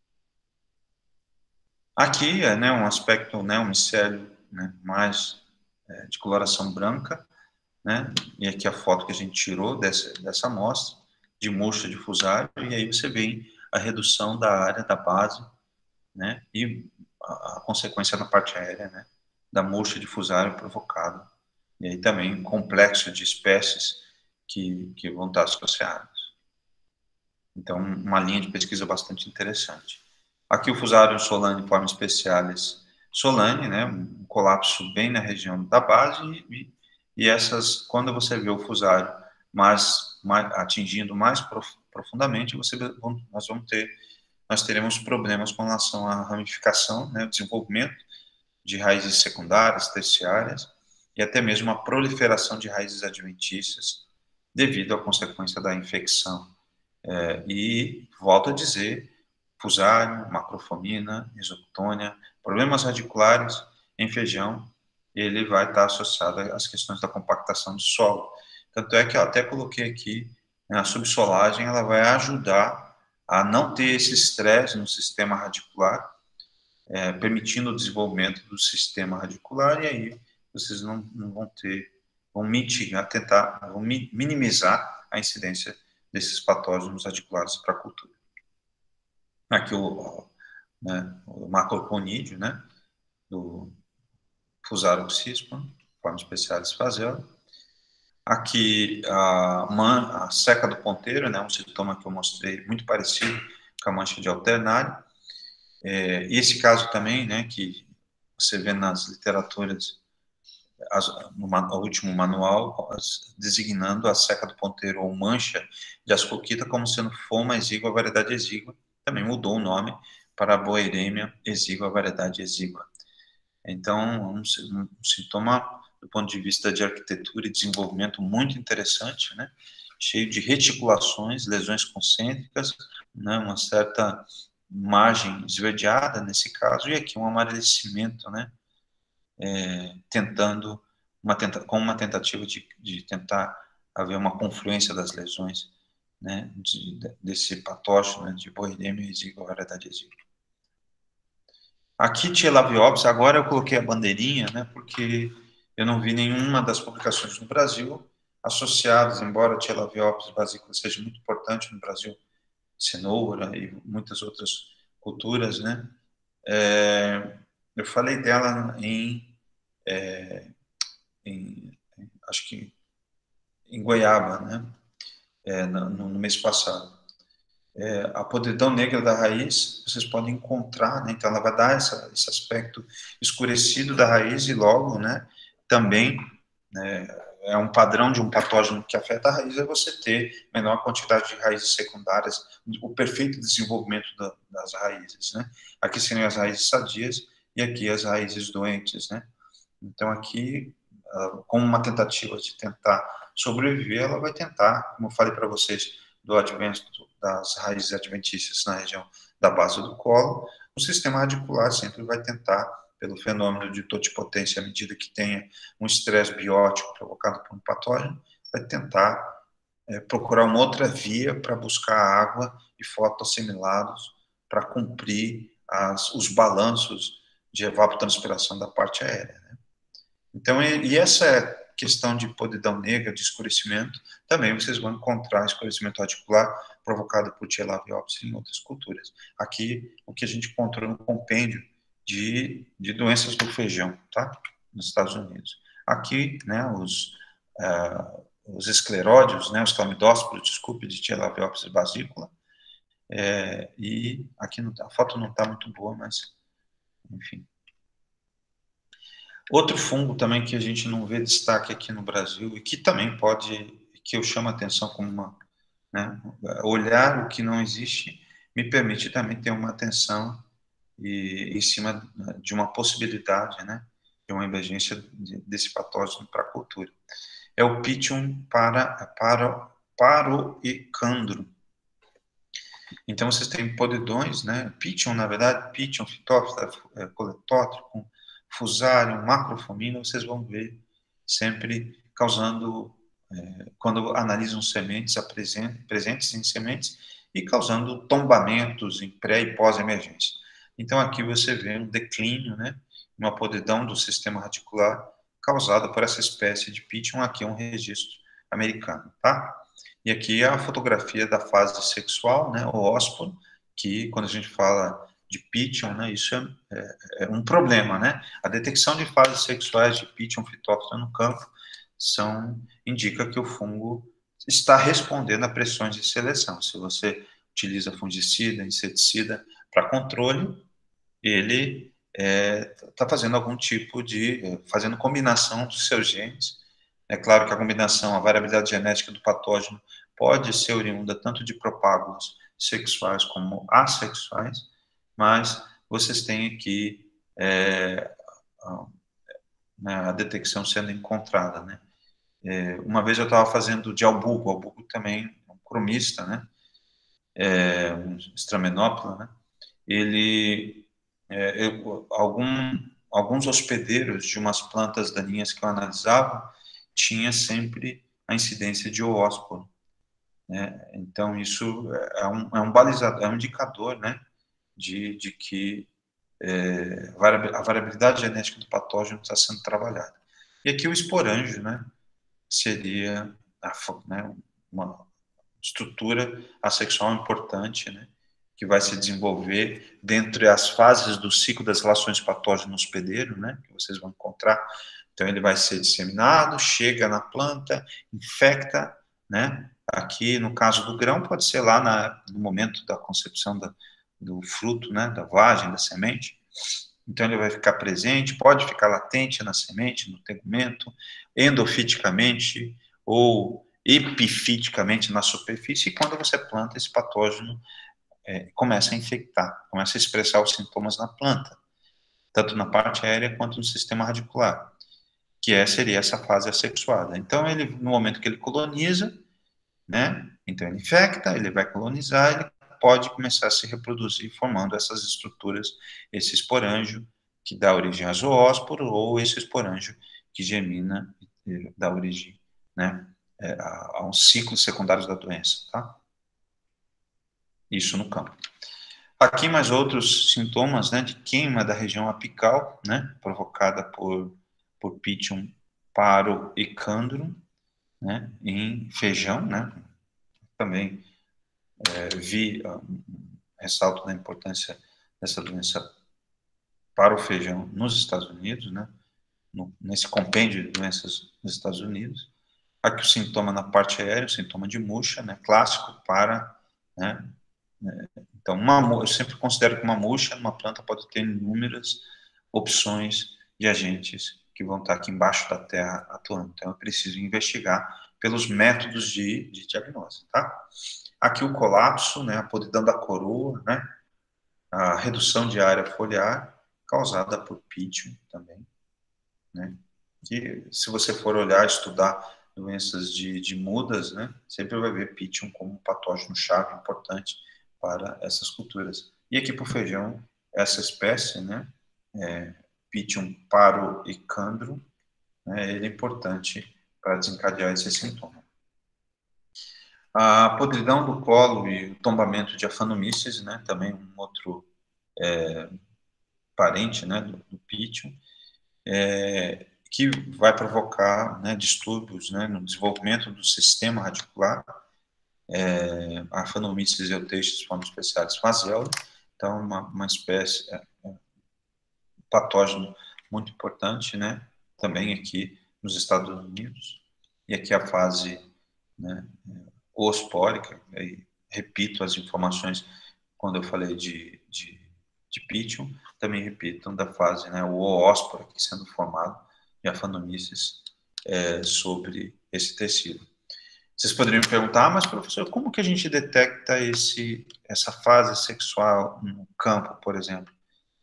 Aqui né, um aspecto, né, um micélio, né, mais de coloração branca, né? E aqui a foto que a gente tirou dessa amostra de murcha de fusário, e aí você vê a redução da área da base, né? E a consequência na parte aérea, né? Da murcha de fusário provocada. E aí também um complexo de espécies que vão estar associadas. Então, uma linha de pesquisa bastante interessante. Aqui o Fusarium solane forma specialis solane, né, um colapso bem na região da base, e essas, quando você vê o Fusarium atingindo mais profundamente, nós teremos problemas com relação à ramificação, né, desenvolvimento de raízes secundárias, terciárias, e até mesmo a proliferação de raízes adventícias, devido à consequência da infecção. E, volto a dizer, fusário, macrofomina, isoctônia, problemas radiculares em feijão, ele vai estar associado às questões da compactação do solo. Tanto é que eu até coloquei aqui, né, a subsolagem, ela vai ajudar a não ter esse estresse no sistema radicular, permitindo o desenvolvimento do sistema radicular, e aí vocês não vão mitigar, vão minimizar a incidência desses patógenos radiculares para a cultura. Aqui o macroconídeo, né, do Fusarium cispa, forma specialis fazella. Aqui a seca do ponteiro, né, um sintoma que eu mostrei muito parecido com a mancha de alternário. Esse caso também, né, que você vê nas literaturas, no último manual, designando a seca do ponteiro ou mancha de ascoquita como sendo foma exígua, variedade exígua. Também mudou o nome para Boeremia exígua, variedade exígua. Então, um sintoma, do ponto de vista de arquitetura e desenvolvimento, muito interessante, né? Cheio de reticulações, lesões concêntricas, né? Uma certa margem esverdeada nesse caso, e aqui um amarelecimento, né? Com uma tentativa de tentar haver uma confluência das lesões, né? Desse patógeno, né? De Boeremia exígua, variedade exígua. Aqui, Tielaviopsis, agora eu coloquei a bandeirinha, né, porque eu não vi nenhuma das publicações no Brasil associadas, embora Tielaviopsis basícula seja muito importante no Brasil, cenoura e muitas outras culturas, né, eu falei dela acho que em Goiaba, né, no mês passado. A podridão negra da raiz, vocês podem encontrar, né? Então ela vai dar esse aspecto escurecido da raiz e logo, né, também, né, é um padrão de um patógeno que afeta a raiz, é você ter menor quantidade de raízes secundárias, o perfeito desenvolvimento das raízes, né? Aqui seriam as raízes sadias e aqui as raízes doentes, né? Então aqui, como uma tentativa de tentar sobreviver, ela vai tentar, como eu falei para vocês, do advento das raízes adventícias na região da base do colo, o sistema radicular sempre vai tentar, pelo fenômeno de totipotência, à medida que tenha um estresse biótico provocado por um patógeno, vai tentar procurar uma outra via para buscar água e fotoassimilados para cumprir os balanços de evapotranspiração da parte aérea, né? Então, e essa questão de podridão negra, de escurecimento, também vocês vão encontrar escurecimento radicular provocado por Tielaviopsis em outras culturas. Aqui, o que a gente encontrou no compêndio de doenças do feijão, tá? Nos Estados Unidos. Aqui, né, os escleródios, né, os clamidósporos, desculpe, de Tielaviopsis basícula, e aqui a foto não está muito boa, mas, enfim. Outro fungo também que a gente não vê destaque aqui no Brasil, e que também que eu chamo a atenção como né, olhar o que não existe, me permite também ter uma atenção em cima de uma possibilidade, né, de uma emergência desse patógeno para a cultura. É o Pythium paroicandro. Então, vocês têm podidões, né? Pythium, na verdade, Pythium, Phytophthora, Coletótrico, Fusarium, Macrofomina, vocês vão ver sempre causando, quando analisam sementes, presentes em sementes, e causando tombamentos em pré e pós-emergência. Então, aqui você vê um declínio, né? Uma podridão do sistema radicular causada por essa espécie de Pythium. Aqui é um registro americano, tá? E aqui é a fotografia da fase sexual, né, o ósporo, que quando a gente fala de Pythium, né, isso é um problema, né? A detecção de fases sexuais de Pythium Phytophthora no campo indica que o fungo está respondendo a pressões de seleção. Se você utiliza fungicida, inseticida para controle, ele está fazendo algum tipo de, fazendo combinação dos seus genes. É claro que a combinação, a variabilidade genética do patógeno pode ser oriunda tanto de propágulos sexuais como assexuais, mas vocês têm aqui a detecção sendo encontrada, né? Uma vez eu estava fazendo de albugo também, um cromista, né? Um Stramenopila, né? Ele, alguns hospedeiros de umas plantas daninhas que eu analisava tinha sempre a incidência de oósporo, né? Então isso é um balizador, é um indicador, né, de que a variabilidade genética do patógeno está sendo trabalhada. E aqui o esporângio, né, seria né, uma estrutura assexual importante, né, que vai se desenvolver dentre as fases do ciclo das relações patógeno-hospedeiro, né, que vocês vão encontrar. Então, ele vai ser disseminado, chega na planta, infecta, né. Aqui, no caso do grão, pode ser lá no momento da concepção do fruto, né, da vagem, da semente. Então, ele vai ficar presente, pode ficar latente na semente, no tegumento, endofiticamente ou epifiticamente na superfície, e quando você planta, esse patógeno começa a infectar, começa a expressar os sintomas na planta, tanto na parte aérea quanto no sistema radicular, que seria essa fase assexuada. Então, ele, no momento que ele coloniza, né, então ele infecta, ele vai colonizar, ele pode começar a se reproduzir, formando essas estruturas, esse esporângio, que dá origem a zoósporo, ou esse esporângio que germina e dá origem, né, a uns ciclos secundários da doença, tá? Isso no campo. Aqui mais outros sintomas, né, de queima da região apical, né, provocada por Pythium paroecandrum, né, em feijão, né, também ressalto da importância dessa doença para o feijão nos Estados Unidos, né, nesse compêndio de doenças nos Estados Unidos. Aqui o sintoma na parte aérea, o sintoma de murcha, né, clássico para, né, então, eu sempre considero que uma murcha numa planta pode ter inúmeras opções de agentes que vão estar aqui embaixo da terra atuando. Então, eu preciso investigar pelos métodos de diagnose, tá? Aqui o colapso, né, a podridão da coroa, né, a redução de área foliar causada por Pythium também, né, que se você for olhar, estudar doenças de mudas, né, sempre vai ver Pythium como um patógeno-chave importante para essas culturas. E aqui para o feijão, essa espécie, né, Pythium paroecandrum, né, ele é importante para desencadear esse sintoma. A podridão do colo e o tombamento de Aphanomyces, né, também um outro parente, né, do Pythium, que vai provocar, né, distúrbios, né, no desenvolvimento do sistema radicular, a Aphanomyces euteixis forma especialis fazioli, então uma espécie, patógeno muito importante, né, também aqui nos Estados Unidos, e aqui a fase, né, oospórica, aí repito as informações quando eu falei de Pythium, também repito da fase, né, o oósporo aqui sendo formado, e a Aphanomyces sobre esse tecido. Vocês poderiam me perguntar, mas professor, como que a gente detecta essa fase sexual no campo, por exemplo?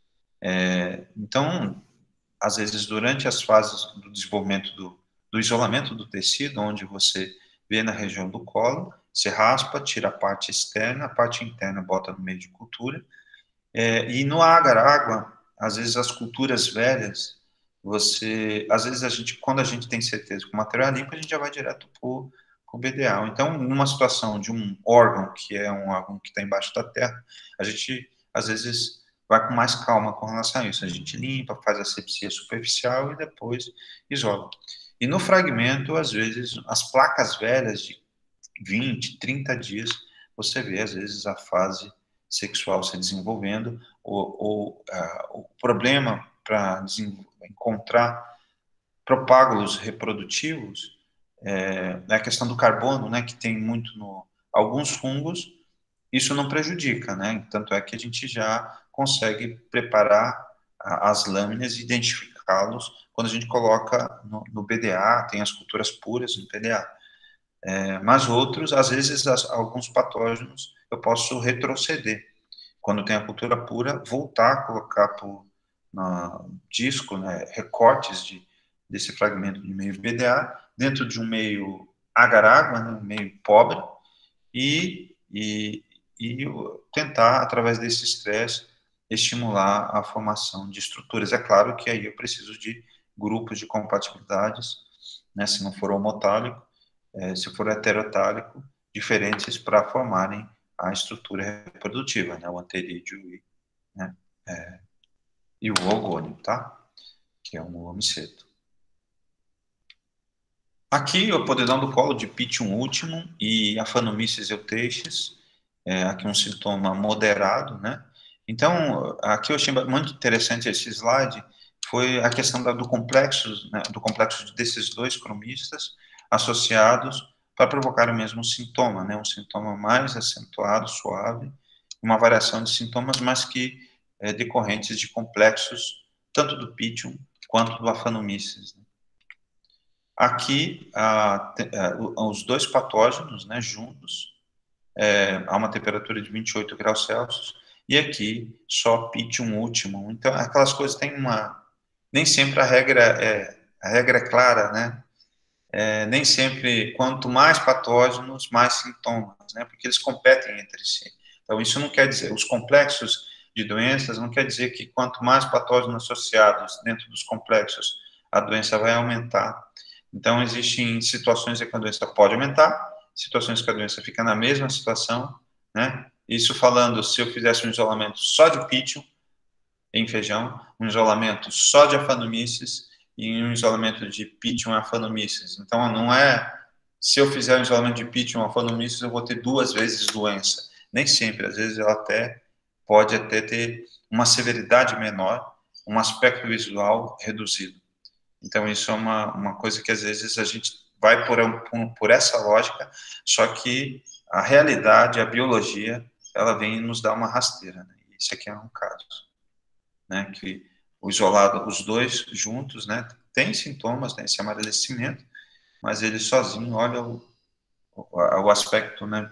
Então, às vezes, durante as fases do desenvolvimento do isolamento do tecido, onde você vê na região do colo, você raspa, tira a parte externa, a parte interna bota no meio de cultura. E no agar-água, às vezes as culturas velhas, às vezes quando a gente tem certeza que o material é limpo, a gente já vai direto para o BDA. Então, numa situação de um órgão, que é um órgão que está embaixo da terra, a gente, às vezes, vai com mais calma com relação a isso. A gente limpa, faz a asepsia superficial e depois isola. E no fragmento, às vezes, as placas velhas de 20, 30 dias, você vê, às vezes, a fase sexual se desenvolvendo, ou o problema para encontrar propágulos reprodutivos é a questão do carbono, né, que tem muito alguns fungos, isso não prejudica, né, tanto é que a gente já consegue preparar as lâminas e identificá-los quando a gente coloca no BDA, tem as culturas puras no BDA. Mas outros, às vezes, alguns patógenos, eu posso retroceder. Quando tem a cultura pura, voltar a colocar no disco, né, recortes desse fragmento de meio BDA, dentro de um meio agar-água, né, um meio pobre, e tentar, através desse estresse, estimular a formação de estruturas. É claro que aí eu preciso de grupos de compatibilidades, né, se não for homotálico, se for heterotálico, diferentes para formarem a estrutura reprodutiva, né, o anterídeo né, e o ogônio, tá? Que é um homiceto. Aqui o podridão do colo de Pythium ultimum e Aphanomyces euteiches, aqui um sintoma moderado, né? Então, aqui eu achei muito interessante esse slide, foi a questão do complexo, né, do complexo desses dois cromistas associados para provocar o mesmo sintoma, né? Um sintoma mais acentuado, suave, uma variação de sintomas, mas que decorrentes de complexos tanto do Pythium quanto do Aphanomyces, né? Aqui, os dois patógenos, né, juntos, a uma temperatura de 28 graus Celsius, e aqui só Pythium ultimum. Então, aquelas coisas têm nem sempre a regra é clara, né? Nem sempre, quanto mais patógenos, mais sintomas, né? Porque eles competem entre si. Então, isso não quer dizer, os complexos de doenças não quer dizer que quanto mais patógenos associados dentro dos complexos, a doença vai aumentar. Então, existem situações em que a doença pode aumentar, situações que a doença fica na mesma situação, né? Isso falando, se eu fizesse um isolamento só de Pythium em feijão, um isolamento só de Aphanomyces e um isolamento de Pythium e Aphanomyces. Então, não é, se eu fizer um isolamento de Pythium e Aphanomyces, eu vou ter 2 vezes doença. Nem sempre, às vezes ela pode até ter uma severidade menor, um aspecto visual reduzido. Então, isso é uma coisa que, às vezes, a gente vai por essa lógica, só que a realidade, a biologia, ela vem nos dar uma rasteira, né? Isso aqui é um caso, né? Que o isolado, os dois juntos, né? Tem sintomas, né? Esse amarelecimento, mas ele sozinho, olha o aspecto, né?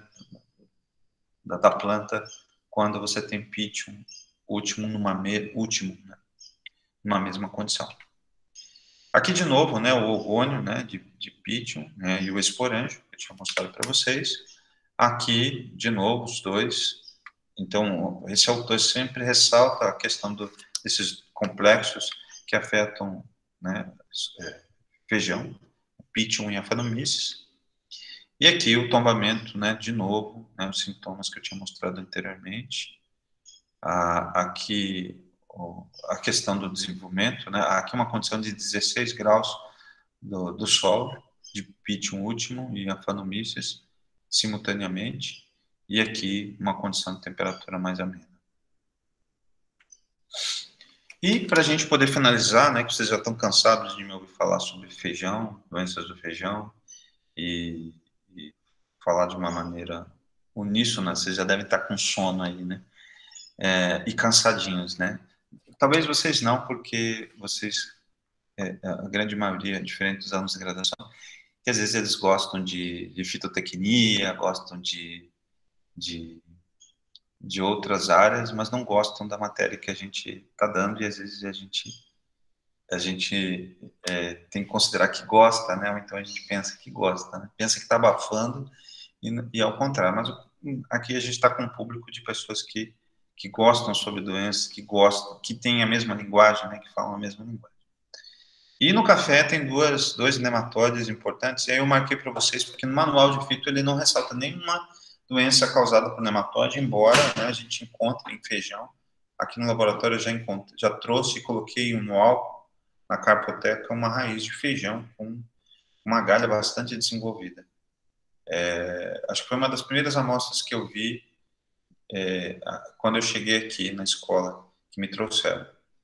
Da planta quando você tem Pythium último né? Numa mesma condição. Aqui de novo, né, o ogônio, né, de Pythium, né, e o esporângio, que eu tinha mostrado para vocês. Aqui, de novo, os dois. Então, esse autor sempre ressalta a questão desses complexos que afetam, né, feijão, Pythium e Aphanomyces. E aqui o tombamento, né, de novo, né, os sintomas que eu tinha mostrado anteriormente. Aqui a questão do desenvolvimento, né, aqui uma condição de 16 graus do solo, de Pythium último e Aphanomyces simultaneamente, e aqui uma condição de temperatura mais amena. E para a gente poder finalizar, né, que vocês já estão cansados de me ouvir falar sobre feijão, doenças do feijão, e falar de uma maneira uníssona, vocês já devem estar com sono aí, né, e cansadinhos, né. Talvez vocês não, porque vocês, a grande maioria, diferente dos alunos de graduação, que às vezes eles gostam de fitotecnia, gostam de outras áreas, mas não gostam da matéria que a gente está dando, e às vezes a gente tem que considerar que gosta, né? Ou então a gente pensa que gosta, né? Pensa que está abafando, e ao contrário. Mas aqui a gente está com um público de pessoas que gostam sobre doenças, que gostam, que têm a mesma linguagem, né, que falam a mesma linguagem. E no café tem dois nematóides importantes, e aí eu marquei para vocês, porque no manual de fito ele não ressalta nenhuma doença causada por nematóide, embora, né, a gente encontre em feijão. Aqui no laboratório eu já trouxe e coloquei no álcool, na carpoteca, uma raiz de feijão com uma galha bastante desenvolvida. Acho que foi uma das primeiras amostras que eu vi quando eu cheguei aqui na escola, que me trouxeram.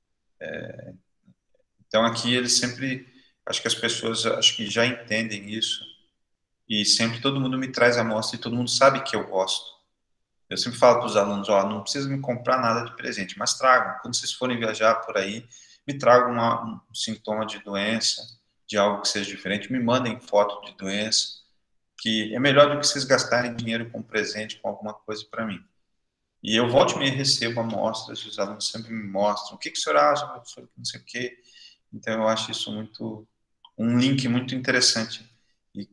Então aqui eles sempre, acho que as pessoas acho que já entendem isso, e sempre todo mundo me traz amostra e todo mundo sabe que eu gosto. Eu sempre falo para os alunos, ó, não precisa me comprar nada de presente, mas tragam. Quando vocês forem viajar por aí, me tragam um sintoma de doença, de algo que seja diferente, me mandem foto de doença, que é melhor do que vocês gastarem dinheiro com presente, com alguma coisa para mim. E eu volto e me recebo amostras, e os alunos sempre me mostram, o que o senhor acha, professor, não sei o quê. Então eu acho isso um link muito interessante e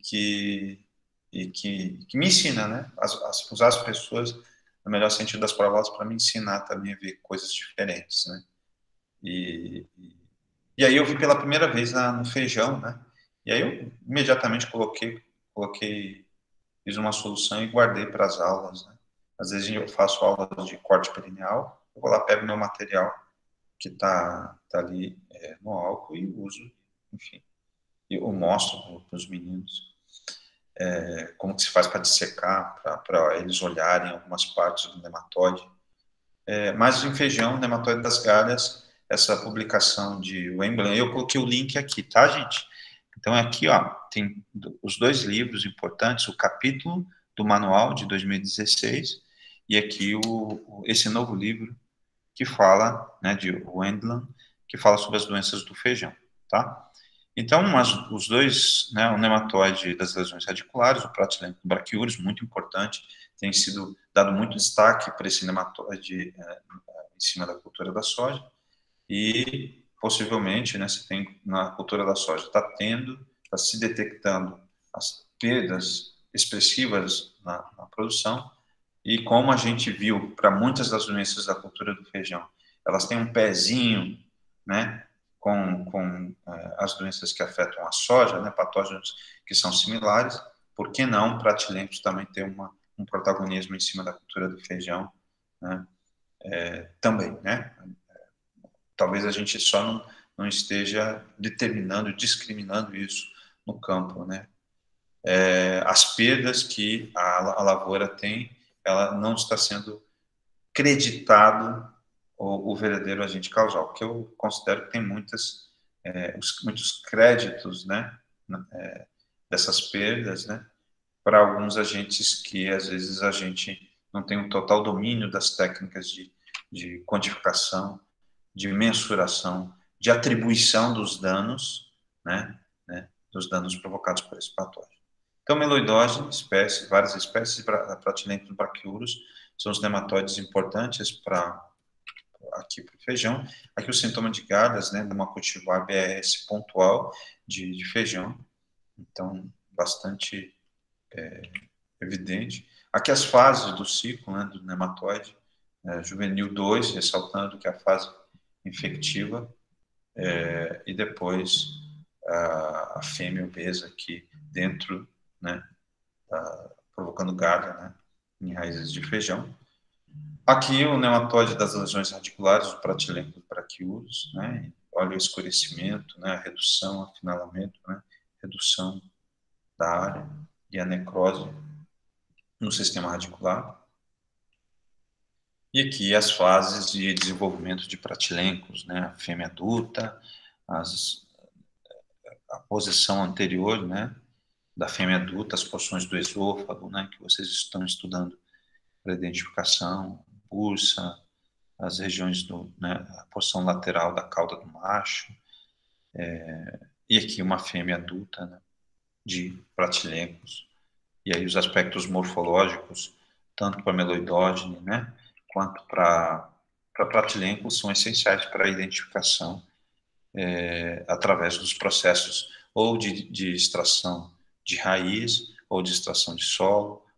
que me ensina, né, a usar as pessoas no melhor sentido das palavras para me ensinar também a ver coisas diferentes, né? E, e aí eu vi pela primeira vez no feijão, né? E aí eu imediatamente fiz uma solução e guardei para as aulas, né? Às vezes eu faço aulas de corte perineal, eu vou lá, pego meu material que tá ali no álcool e uso, enfim. Eu mostro para os meninos como que se faz para dissecar, para eles olharem algumas partes do nematóide. Mas em feijão, nematóide das galhas, essa publicação de Wemblen, eu coloquei o link aqui, tá, gente? Então aqui, ó, tem os dois livros importantes, o capítulo do manual de 2016 e aqui esse novo livro que fala, né, de Wendland, que fala sobre as doenças do feijão, tá? Então, os dois, né, o nematóide das lesões radiculares, o Pratylenchus brachiuris, muito importante, tem sido dado muito destaque para esse nematóide em cima da cultura da soja, e possivelmente, né, você tem na cultura da soja, está se detectando as perdas expressivas na produção, e como a gente viu para muitas das doenças da cultura do feijão, elas têm um pezinho, né, com as doenças que afetam a soja, né, patógenos que são similares, por que não Pratylenchus também ter um protagonismo em cima da cultura do feijão, né, também, né? Talvez a gente só não esteja determinando, discriminando isso no campo, né? As perdas que a lavoura tem, ela não está sendo creditado o verdadeiro agente causal, que eu considero que tem muitos créditos, né, dessas perdas, né, para alguns agentes que às vezes a gente não tem um total domínio das técnicas de quantificação, de mensuração, de atribuição dos danos, né, dos danos provocados por esse patógeno. Então, meloidose, várias espécies, Pratylenchus brachiurus, são os nematóides importantes aqui para o feijão. Aqui o sintoma de galhas, né, de uma cultivar BRS pontual de feijão, então bastante evidente. Aqui as fases do ciclo, né, do nematóide, juvenil 2, ressaltando que é a fase infectiva, e depois a fêmea obesa aqui dentro, né, provocando galha, né, em raízes de feijão. Aqui o nematóide das lesões radiculares, o Pratylenchus brachiurus, né, olha o escurecimento, né, a redução, afinalamento, né, redução da área e a necrose no sistema radicular. E aqui as fases de desenvolvimento de Pratylenchus, né, a fêmea adulta, a posição anterior, né, da fêmea adulta, as porções do esôfago, né, que vocês estão estudando para identificação, bursa, as regiões né, a porção lateral da cauda do macho, e aqui uma fêmea adulta, né, de Pratylenchus, e aí os aspectos morfológicos, tanto para meloidógene, né, quanto para Pratylenchus, são essenciais para a identificação através dos processos ou de extração de raiz, ou de extração de solo,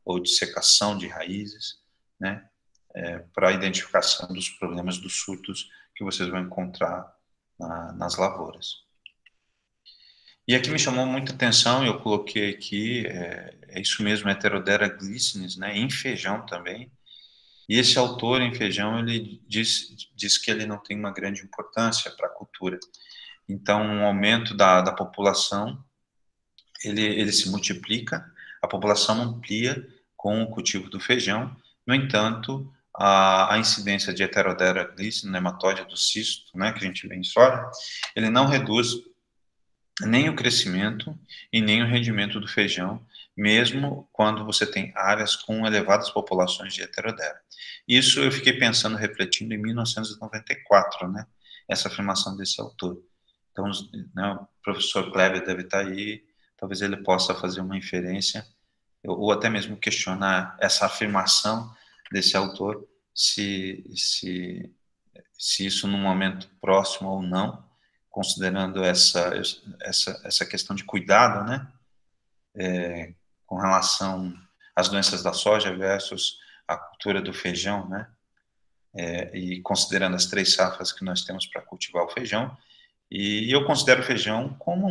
ou de secação de raízes, né, para a identificação dos problemas dos surtos que vocês vão encontrar nas lavouras. E aqui me chamou muita atenção, eu coloquei aqui, é isso mesmo, Heterodera glycinis, né, em feijão também. E esse autor em feijão, ele diz que ele não tem uma grande importância para a cultura. Então, um aumento da população, ele se multiplica, a população amplia com o cultivo do feijão. No entanto, a incidência de Heterodera glycinis, nematóide do cisto, né, que a gente vê em soja, ele não reduz nem o crescimento e nem o rendimento do feijão, mesmo quando você tem áreas com elevadas populações de Heterodera. Isso eu fiquei pensando, refletindo em 1994, né, essa afirmação desse autor. Então, né, o professor Kleber deve estar aí, talvez ele possa fazer uma inferência, ou até mesmo questionar essa afirmação desse autor, se isso num momento próximo ou não, considerando essa questão de cuidado, né, com relação às doenças da soja versus a cultura do feijão, né, e considerando as 3 safras que nós temos para cultivar o feijão, e eu considero o feijão como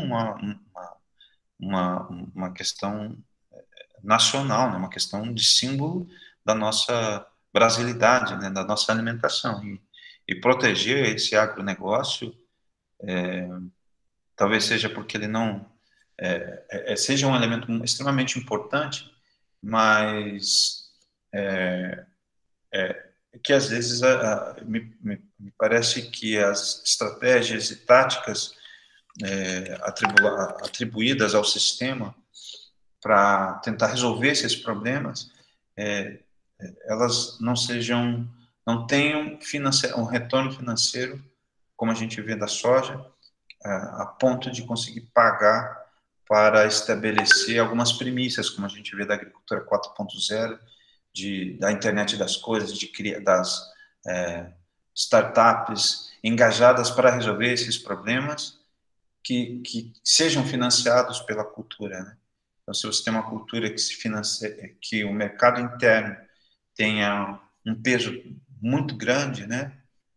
uma questão nacional, né, uma questão de símbolo da nossa brasilidade, né, da nossa alimentação, e proteger esse agronegócio, talvez seja porque ele não seja um elemento extremamente importante, mas que às vezes me parece que as estratégias e táticas atribuídas ao sistema para tentar resolver esses problemas, elas não tenham um retorno financeiro, como a gente vê da soja, a ponto de conseguir pagar para estabelecer algumas premissas, como a gente vê da agricultura 4.0, da internet das coisas, das startups engajadas para resolver esses problemas, que sejam financiados pela cultura, né? Então, se você tem uma cultura que se financia, que o mercado interno tenha um peso muito grande, né?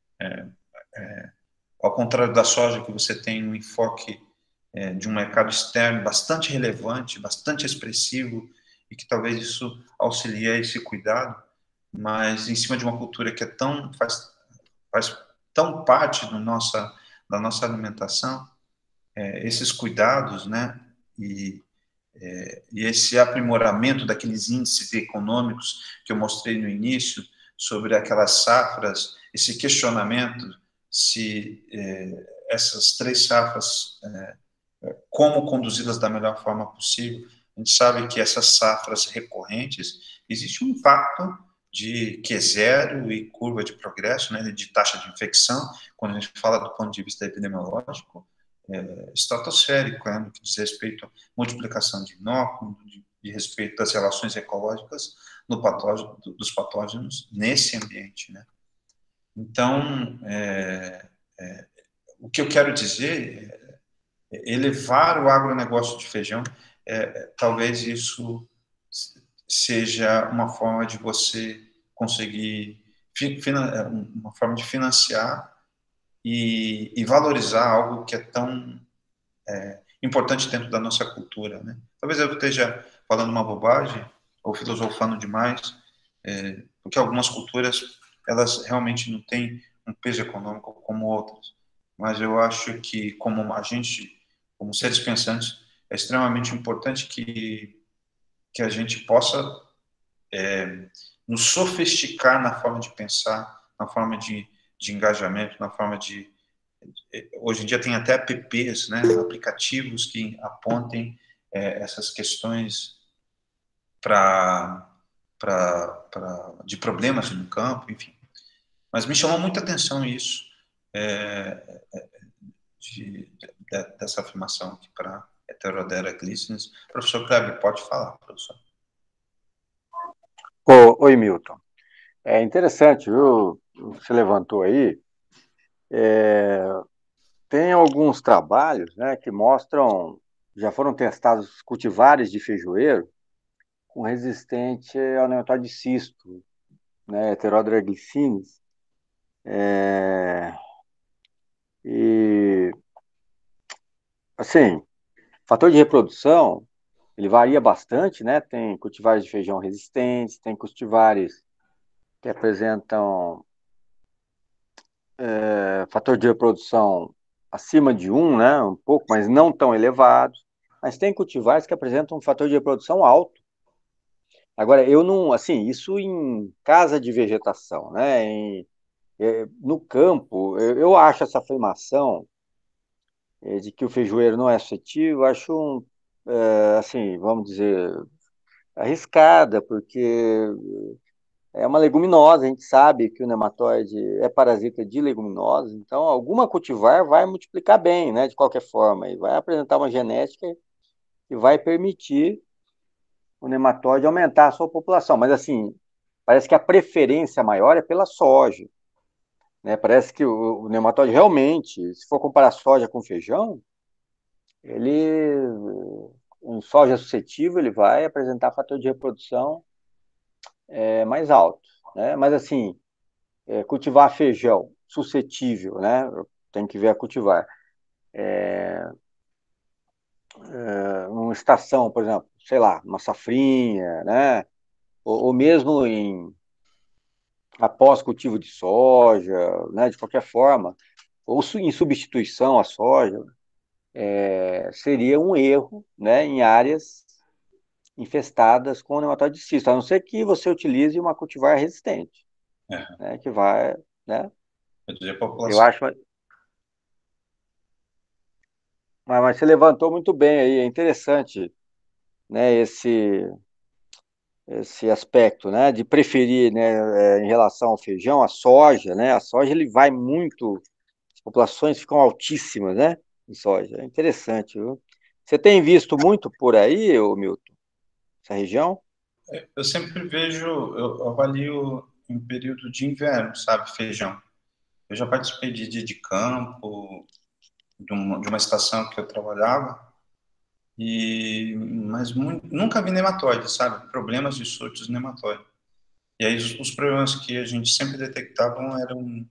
Ao contrário da soja, que você tem um enfoque de um mercado externo bastante relevante, bastante expressivo, e que talvez isso auxilie a esse cuidado, mas em cima de uma cultura que faz tão parte da nossa alimentação, esses cuidados, né, e esse aprimoramento daqueles índices econômicos que eu mostrei no início, sobre aquelas safras, esse questionamento se essas 3 safras, como conduzi-las da melhor forma possível. A gente sabe que essas safras recorrentes, existe um impacto de Q0 e curva de progresso, né, de taxa de infecção, quando a gente fala do ponto de vista epidemiológico, estratosférico, no que diz respeito à multiplicação de inóculos, de respeito às relações ecológicas dos patógenos nesse ambiente, né? Então, o que eu quero dizer elevar o agronegócio de feijão, talvez isso seja uma forma de você conseguir, uma forma de financiar e valorizar algo que é tão importante dentro da nossa cultura, né? Talvez eu esteja falando uma bobagem ou filosofando demais, porque algumas culturas, elas realmente não têm um peso econômico como outras, mas eu acho que como a gente, como seres pensantes, é extremamente importante que a gente possa nos sofisticar na forma de pensar, na forma de engajamento, na forma de... Hoje em dia tem até apps, né, aplicativos que apontem essas questões de problemas no campo, enfim. Mas me chamou muita atenção isso, dessa afirmação aqui para Heterodera glycinis. Professor Kleber, pode falar, professor. Oi, Milton. É interessante, viu? Você levantou aí. Tem alguns trabalhos, né, que mostram, já foram testados cultivares de feijoeiro com resistente ao nematóide de cisto, né, Heterodraglicines. E, assim, fator de reprodução, ele varia bastante, né? Tem cultivares de feijão resistentes, tem cultivares que apresentam fator de reprodução acima de 1, né? Um pouco, mas não tão elevado. Mas tem cultivares que apresentam um fator de reprodução alto. Agora, eu não, assim, isso em casa de vegetação, né? No campo, eu acho essa afirmação de que o feijoeiro não é suscetível, acho, assim, vamos dizer, arriscada, porque é uma leguminosa, a gente sabe que o nematóide é parasita de leguminosas, então alguma cultivar vai multiplicar bem, né, de qualquer forma, e vai apresentar uma genética que vai permitir o nematóide aumentar a sua população. Mas, assim, parece que a preferência maior é pela soja, né? Parece que o nematóide realmente, se for comparar soja com feijão, ele, um soja suscetível, ele vai apresentar fator de reprodução mais alto, né? Mas, assim, cultivar feijão suscetível, né? Tem que ver a cultivar. Uma estação, por exemplo, sei lá, uma safrinha, né? Ou mesmo após cultivo de soja, né? De qualquer forma, ou em substituição à soja, seria um erro, né? Em áreas infestadas com nematóide de cisto, a não ser que você utilize uma cultivar resistente, É, né? Que vai, né? reduzir a Eu população. acho, mas você levantou muito bem aí, é interessante, né? Esse aspecto, né, de preferir, né, em relação ao feijão, a soja, né, a soja ele vai muito, as populações ficam altíssimas, né, em soja, é interessante, viu? Você tem visto muito por aí, ô Milton, essa região? Eu sempre vejo, eu avalio em período de inverno, sabe, feijão. Eu já participei de dia de campo, de uma estação que eu trabalhava, mas nunca vi nematóide, sabe? Problemas de surtos de nematóide. E aí os problemas que a gente sempre detectavam eram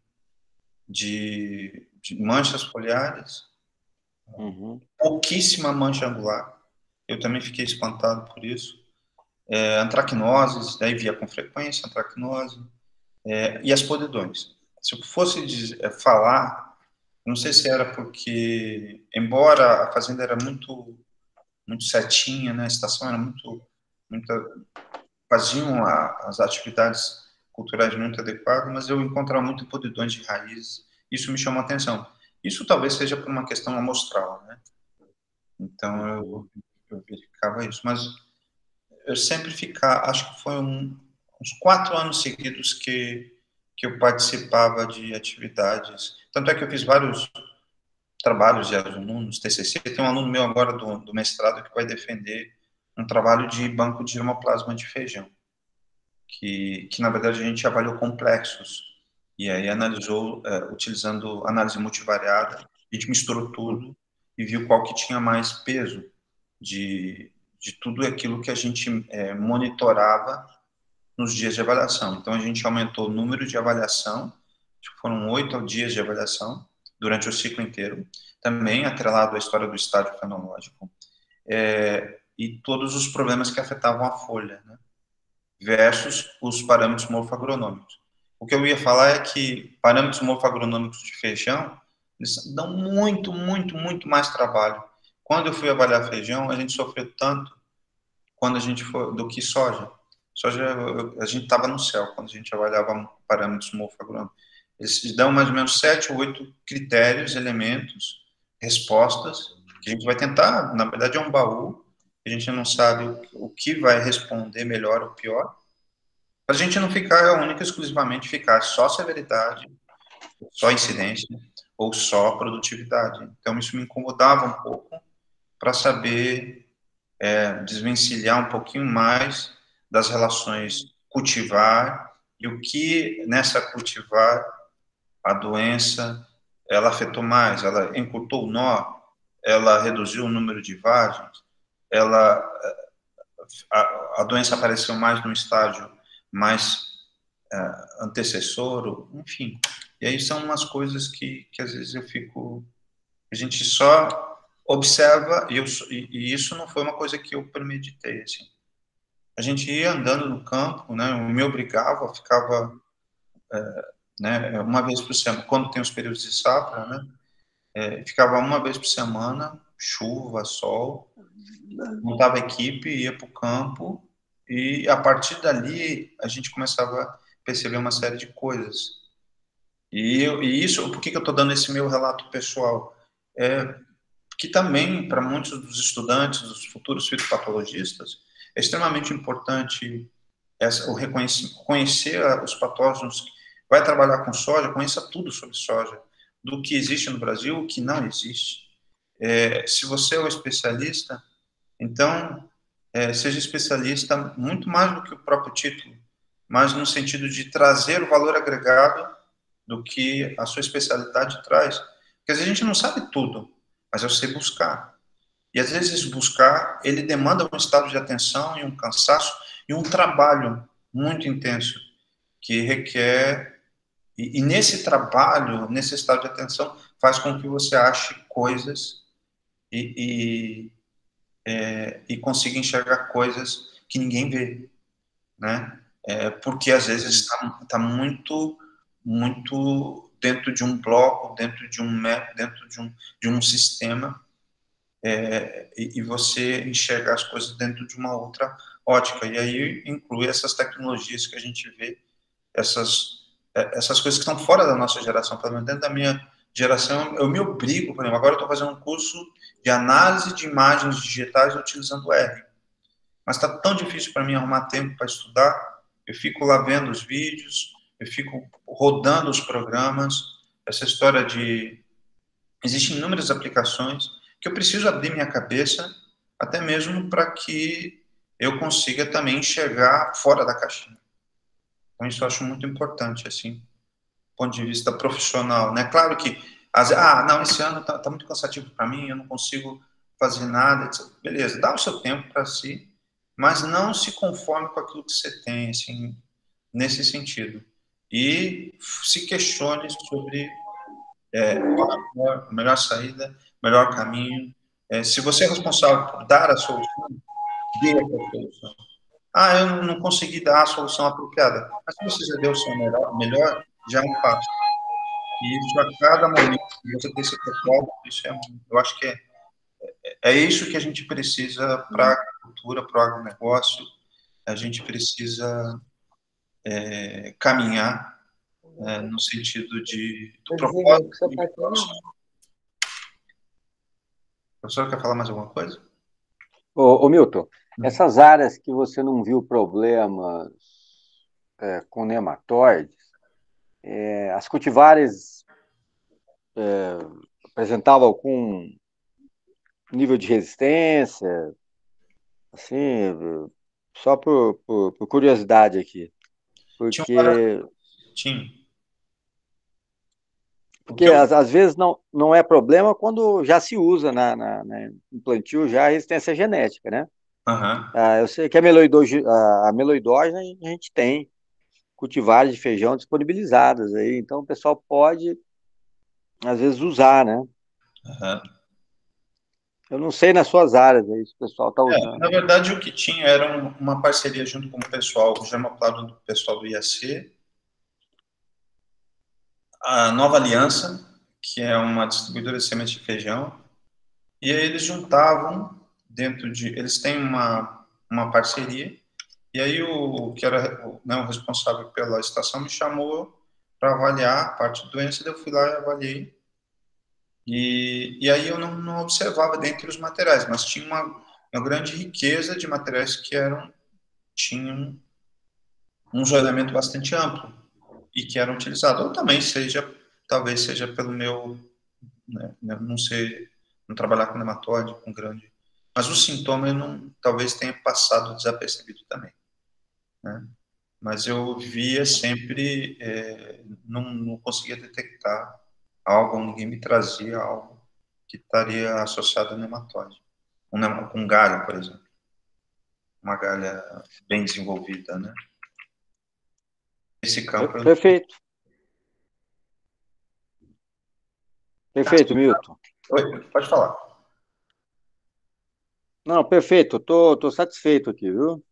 de manchas foliares, Uhum, pouquíssima mancha angular. Eu também fiquei espantado por isso. Antracnoses, daí via com frequência antracnose, e as podridões. Se eu fosse falar, não sei se era porque, embora a fazenda era muito muito certinha, né, a estação era muito faziam as atividades culturais muito adequadas, mas eu encontrava muito podridões de raízes. Isso me chamou a atenção. Isso talvez seja por uma questão amostral, né? Então uhum. eu verificava isso, mas eu sempre acho que foi uns 4 anos seguidos que eu participava de atividades. Tanto é que eu fiz vários trabalhos de alunos, TCC. Tem um aluno meu agora do mestrado que vai defender um trabalho de banco de germoplasma de feijão, que na verdade a gente avaliou complexos e aí analisou, utilizando análise multivariada, a gente misturou tudo e viu qual que tinha mais peso de, de tudo aquilo que a gente monitorava nos dias de avaliação. Então, a gente aumentou o número de avaliação, foram 8 dias de avaliação durante o ciclo inteiro, também atrelado à história do estágio fenológico, e todos os problemas que afetavam a folha, né, versus os parâmetros morfagronômicos. O que eu ia falar é que parâmetros morfagronômicos de feijão, eles dão muito, muito, muito mais trabalho. Quando eu fui avaliar feijão, a gente sofreu tanto quando a gente foi do que soja. Soja, a gente estava no céu quando a gente avaliava parâmetros morfagronômicos. Eles dão mais ou menos 7 ou 8 critérios, elementos, respostas, que a gente vai tentar, na verdade é um baú, a gente não sabe o que vai responder melhor ou pior, para a gente não ficar única e exclusivamente ficar só severidade, só incidência, ou só produtividade. Então isso me incomodava um pouco para saber desvencilhar um pouquinho mais das relações cultivar e o que nessa cultivar a doença ela afetou mais, ela encurtou o nó, ela reduziu o número de vagens, ela a doença apareceu mais no estágio mais antecessor, enfim. E aí são umas coisas que às vezes a gente só observa, e isso não foi uma coisa que eu premeditei, assim. A gente ia andando no campo, né, eu me obrigava, ficava, né, uma vez por semana, quando tem os períodos de safra, né, ficava uma vez por semana, chuva, sol, montava a equipe, ia para o campo, e a partir dali a gente começava a perceber uma série de coisas. E isso, por que eu estou dando esse meu relato pessoal? Que também, para muitos dos estudantes, dos futuros fitopatologistas, é extremamente importante conhecer os patógenos. Vai trabalhar com soja, conheça tudo sobre soja, do que existe no Brasil, o que não existe. Se você é um especialista, então, seja especialista muito mais do que o próprio título, mas no sentido de trazer o valor agregado do que a sua especialidade traz. Porque às vezes a gente não sabe tudo, mas eu sei buscar. E às vezes buscar, ele demanda um estado de atenção e um cansaço e um trabalho muito intenso, que requer... E nesse trabalho, nesse estado de atenção, faz com que você ache coisas e consiga enxergar coisas que ninguém vê, né? Porque às vezes está muito dentro de um bloco, dentro de um método, dentro de um sistema, e você enxerga as coisas dentro de uma outra ótica. E aí inclui essas tecnologias que a gente vê, essas coisas que estão fora da nossa geração. Pelo menos dentro da minha geração, eu me obrigo, por exemplo, agora eu estou fazendo um curso de análise de imagens digitais utilizando R. Mas está tão difícil para mim arrumar tempo para estudar. Eu fico lá vendo os vídeos, eu fico rodando os programas. Essa história de... Existem inúmeras aplicações que eu preciso abrir minha cabeça, até mesmo para que eu consiga também enxergar fora da caixinha. Então, isso eu acho muito importante, assim, do ponto de vista profissional, né? Claro que, não, esse ano está muito cansativo para mim, eu não consigo fazer nada, etc. Beleza, dá o seu tempo para si, mas não se conforme com aquilo que você tem, assim, nesse sentido. E se questione sobre a melhor saída, o melhor caminho. Se você é responsável por dar a solução, dê a solução. Eu não consegui dar a solução apropriada. Mas se você já deu o seu melhor, já é um passo. E isso a cada momento, você ter esse propósito, eu acho que é isso que a gente precisa para a agricultura, para o agronegócio. A gente precisa caminhar no sentido do propósito. O professor quer falar mais alguma coisa? Ô Milton, essas áreas que você não viu problemas com nematóides, as cultivares apresentavam algum nível de resistência, assim, só por curiosidade aqui, porque Tinha. Porque às vezes não é problema quando já se usa no plantio já a resistência genética, né? Uhum. Eu sei que a meloidógena a gente tem cultivares de feijão disponibilizadas aí, então o pessoal pode, às vezes, usar, né? Uhum. Eu não sei nas suas áreas aí se o pessoal está usando. Na verdade, o que tinha era uma parceria junto com o pessoal, o germoplado do pessoal do IAC, a Nova Aliança, que é uma distribuidora de sementes de feijão, e aí eles juntavam eles têm uma parceria, e aí o que era o responsável pela estação me chamou para avaliar a parte de doença, eu fui lá e avaliei, e aí eu não observava dentre os materiais, mas tinha uma grande riqueza de materiais que tinham um zoneamento bastante amplo e que eram utilizados. Ou também talvez seja pelo meu, né, não sei, não trabalhar com nematóide, com grande... Mas o sintoma talvez tenha passado desapercebido também, né? Mas eu via sempre, não conseguia detectar algo, ninguém me trazia algo que estaria associado a nematóide, com galho, por exemplo. uma galha bem desenvolvida, né? Esse campo... Perfeito. Perfeito, Milton. Oi, pode falar. Não, perfeito. Tô satisfeito aqui, viu?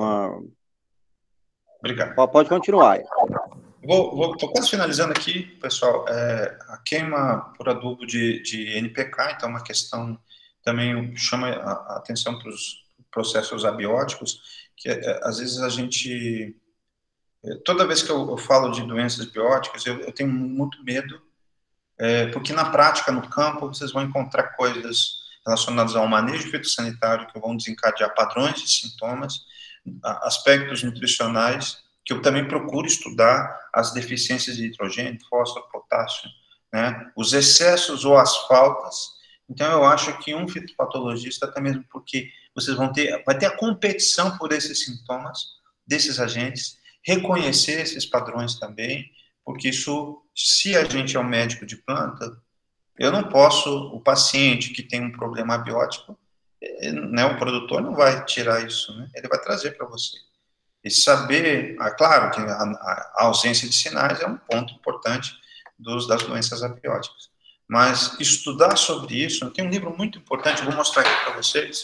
Obrigado. Pode continuar. Tô quase finalizando aqui, pessoal. A queima por adubo de NPK, então, é uma questão também chama a atenção para os processos abióticos, que às vezes a gente... Toda vez que eu falo de doenças bióticas, eu tenho muito medo, porque na prática, no campo, vocês vão encontrar coisas relacionadas ao manejo fitossanitário que vão desencadear padrões de sintomas, aspectos nutricionais, que eu também procuro estudar as deficiências de nitrogênio, fósforo, potássio, né, os excessos ou as faltas. Então, eu acho que um fitopatologista, até mesmo porque vocês vai ter a competição por esses sintomas, desses agentes, reconhecer esses padrões também, porque isso, se a gente é um médico de planta, eu não posso, o paciente que tem um problema abiótico, né, o produtor não vai tirar isso, né, ele vai trazer para você. E saber, claro que a ausência de sinais é um ponto importante das doenças abióticas. Mas estudar sobre isso, tem um livro muito importante, eu vou mostrar aqui para vocês.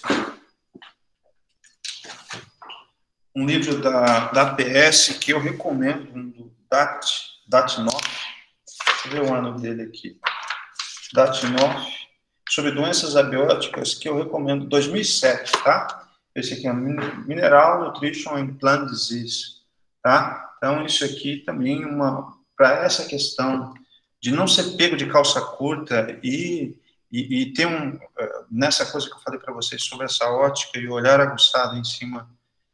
Um livro da APS que eu recomendo, do Datinoff. Deixa eu ver o ano dele aqui. Datinoff, sobre doenças abióticas, que eu recomendo, 2007, tá? Esse aqui é Mineral Nutrition and Plant Disease, tá? Então, isso aqui também para essa questão de não ser pego de calça curta e ter nessa coisa que eu falei para vocês sobre essa ótica e o olhar aguçado em cima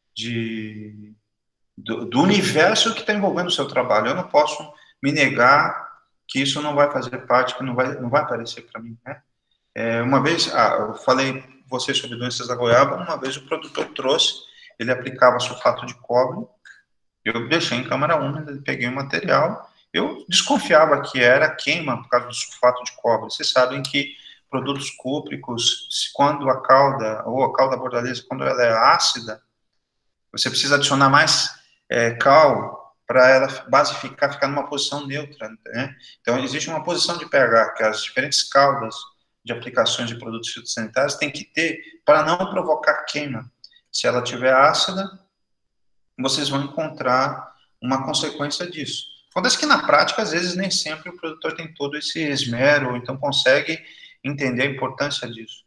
do universo que está envolvendo o seu trabalho. Eu não posso me negar que isso não vai fazer parte, que não vai aparecer para mim, né? Uma vez, eu falei vocês sobre doenças da goiaba, uma vez o produtor trouxe, ele aplicava sulfato de cobre, eu deixei em câmara úmida, peguei o material, eu desconfiava que era queima por causa do sulfato de cobre. Vocês sabem que produtos cúpricos, quando a cauda bordaleza, quando ela é ácida, você precisa adicionar mais cal para ela basificar, ficar numa posição neutra, né? Então, existe uma posição de pH que as diferentes caudas de aplicações de produtos fitossanitários têm que ter para não provocar queima. Se ela estiver ácida, vocês vão encontrar uma consequência disso. Acontece que, na prática, às vezes, nem sempre o produtor tem todo esse esmero, ou então consegue entender a importância disso.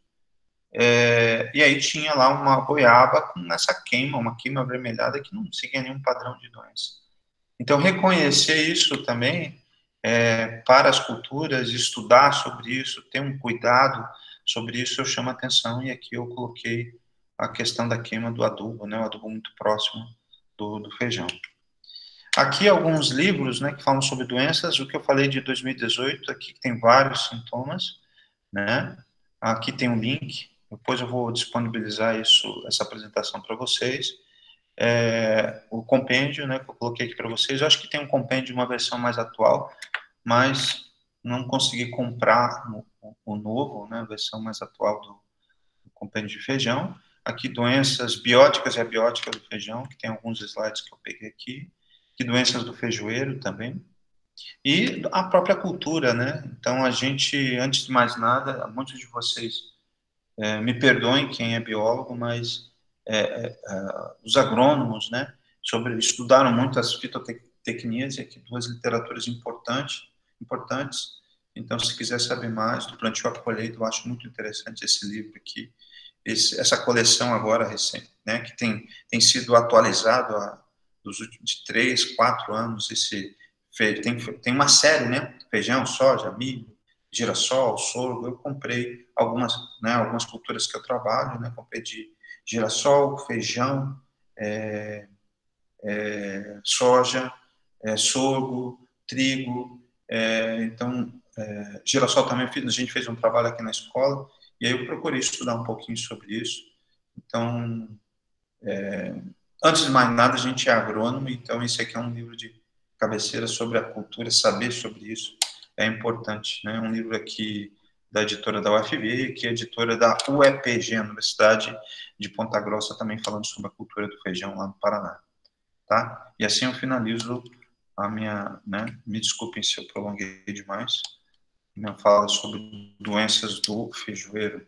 E aí tinha lá uma goiaba com essa queima, uma queima avermelhada que não seguia nenhum padrão de doença. Então, reconhecer isso também para as culturas, estudar sobre isso, ter um cuidado sobre isso, eu chamo a atenção, e aqui eu coloquei a questão da queima do adubo, né, o adubo muito próximo do feijão. Aqui alguns livros, né, que falam sobre doenças, o que eu falei de 2018, aqui tem vários sintomas, né, aqui tem um link, depois eu vou disponibilizar essa apresentação para vocês. O compêndio, né, que eu coloquei aqui para vocês, eu acho que tem um compêndio, uma versão mais atual, mas não consegui comprar o novo, né, a versão mais atual do compêndio de feijão. Aqui, doenças bióticas e abióticas do feijão, que tem alguns slides que eu peguei aqui, que doenças do feijoeiro também, e a própria cultura, né, então a gente, antes de mais nada, muitos de vocês me perdoem quem é biólogo, mas os agrônomos, né, estudaram muito as fitotecnias, e aqui duas literaturas importantes. Então, se quiser saber mais do plantio à colheita, eu acho muito interessante esse livro aqui, essa coleção agora recente, né, que tem sido atualizado dos últimos de 3, 4 anos. Tem uma série, né, feijão, soja, milho, girassol, sorgo. Eu comprei algumas culturas que eu trabalho, né, comprei de girassol, feijão, soja, sorgo, trigo, então, girassol também, a gente fez um trabalho aqui na escola, e aí eu procurei estudar um pouquinho sobre isso. Então, antes de mais nada, a gente é agrônomo, então esse aqui é um livro de cabeceira sobre a cultura, saber sobre isso é importante, né? Um livro aqui da editora da UFV, que é editora da UEPG, Universidade de Ponta Grossa, também falando sobre a cultura do feijão lá no Paraná, tá? E assim eu finalizo a minha, né, me desculpem se eu prolonguei demais, minha fala sobre doenças do feijoeiro.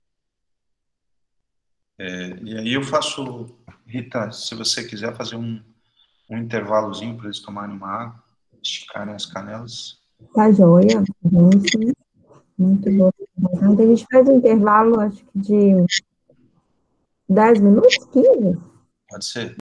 E aí eu faço, Rita, se você quiser fazer um intervalozinho para eles tomarem uma água, esticarem as canelas. Tá joia, gente. Muito bom. Então, a gente faz um intervalo, acho que de 10 minutos, 15? Pode ser.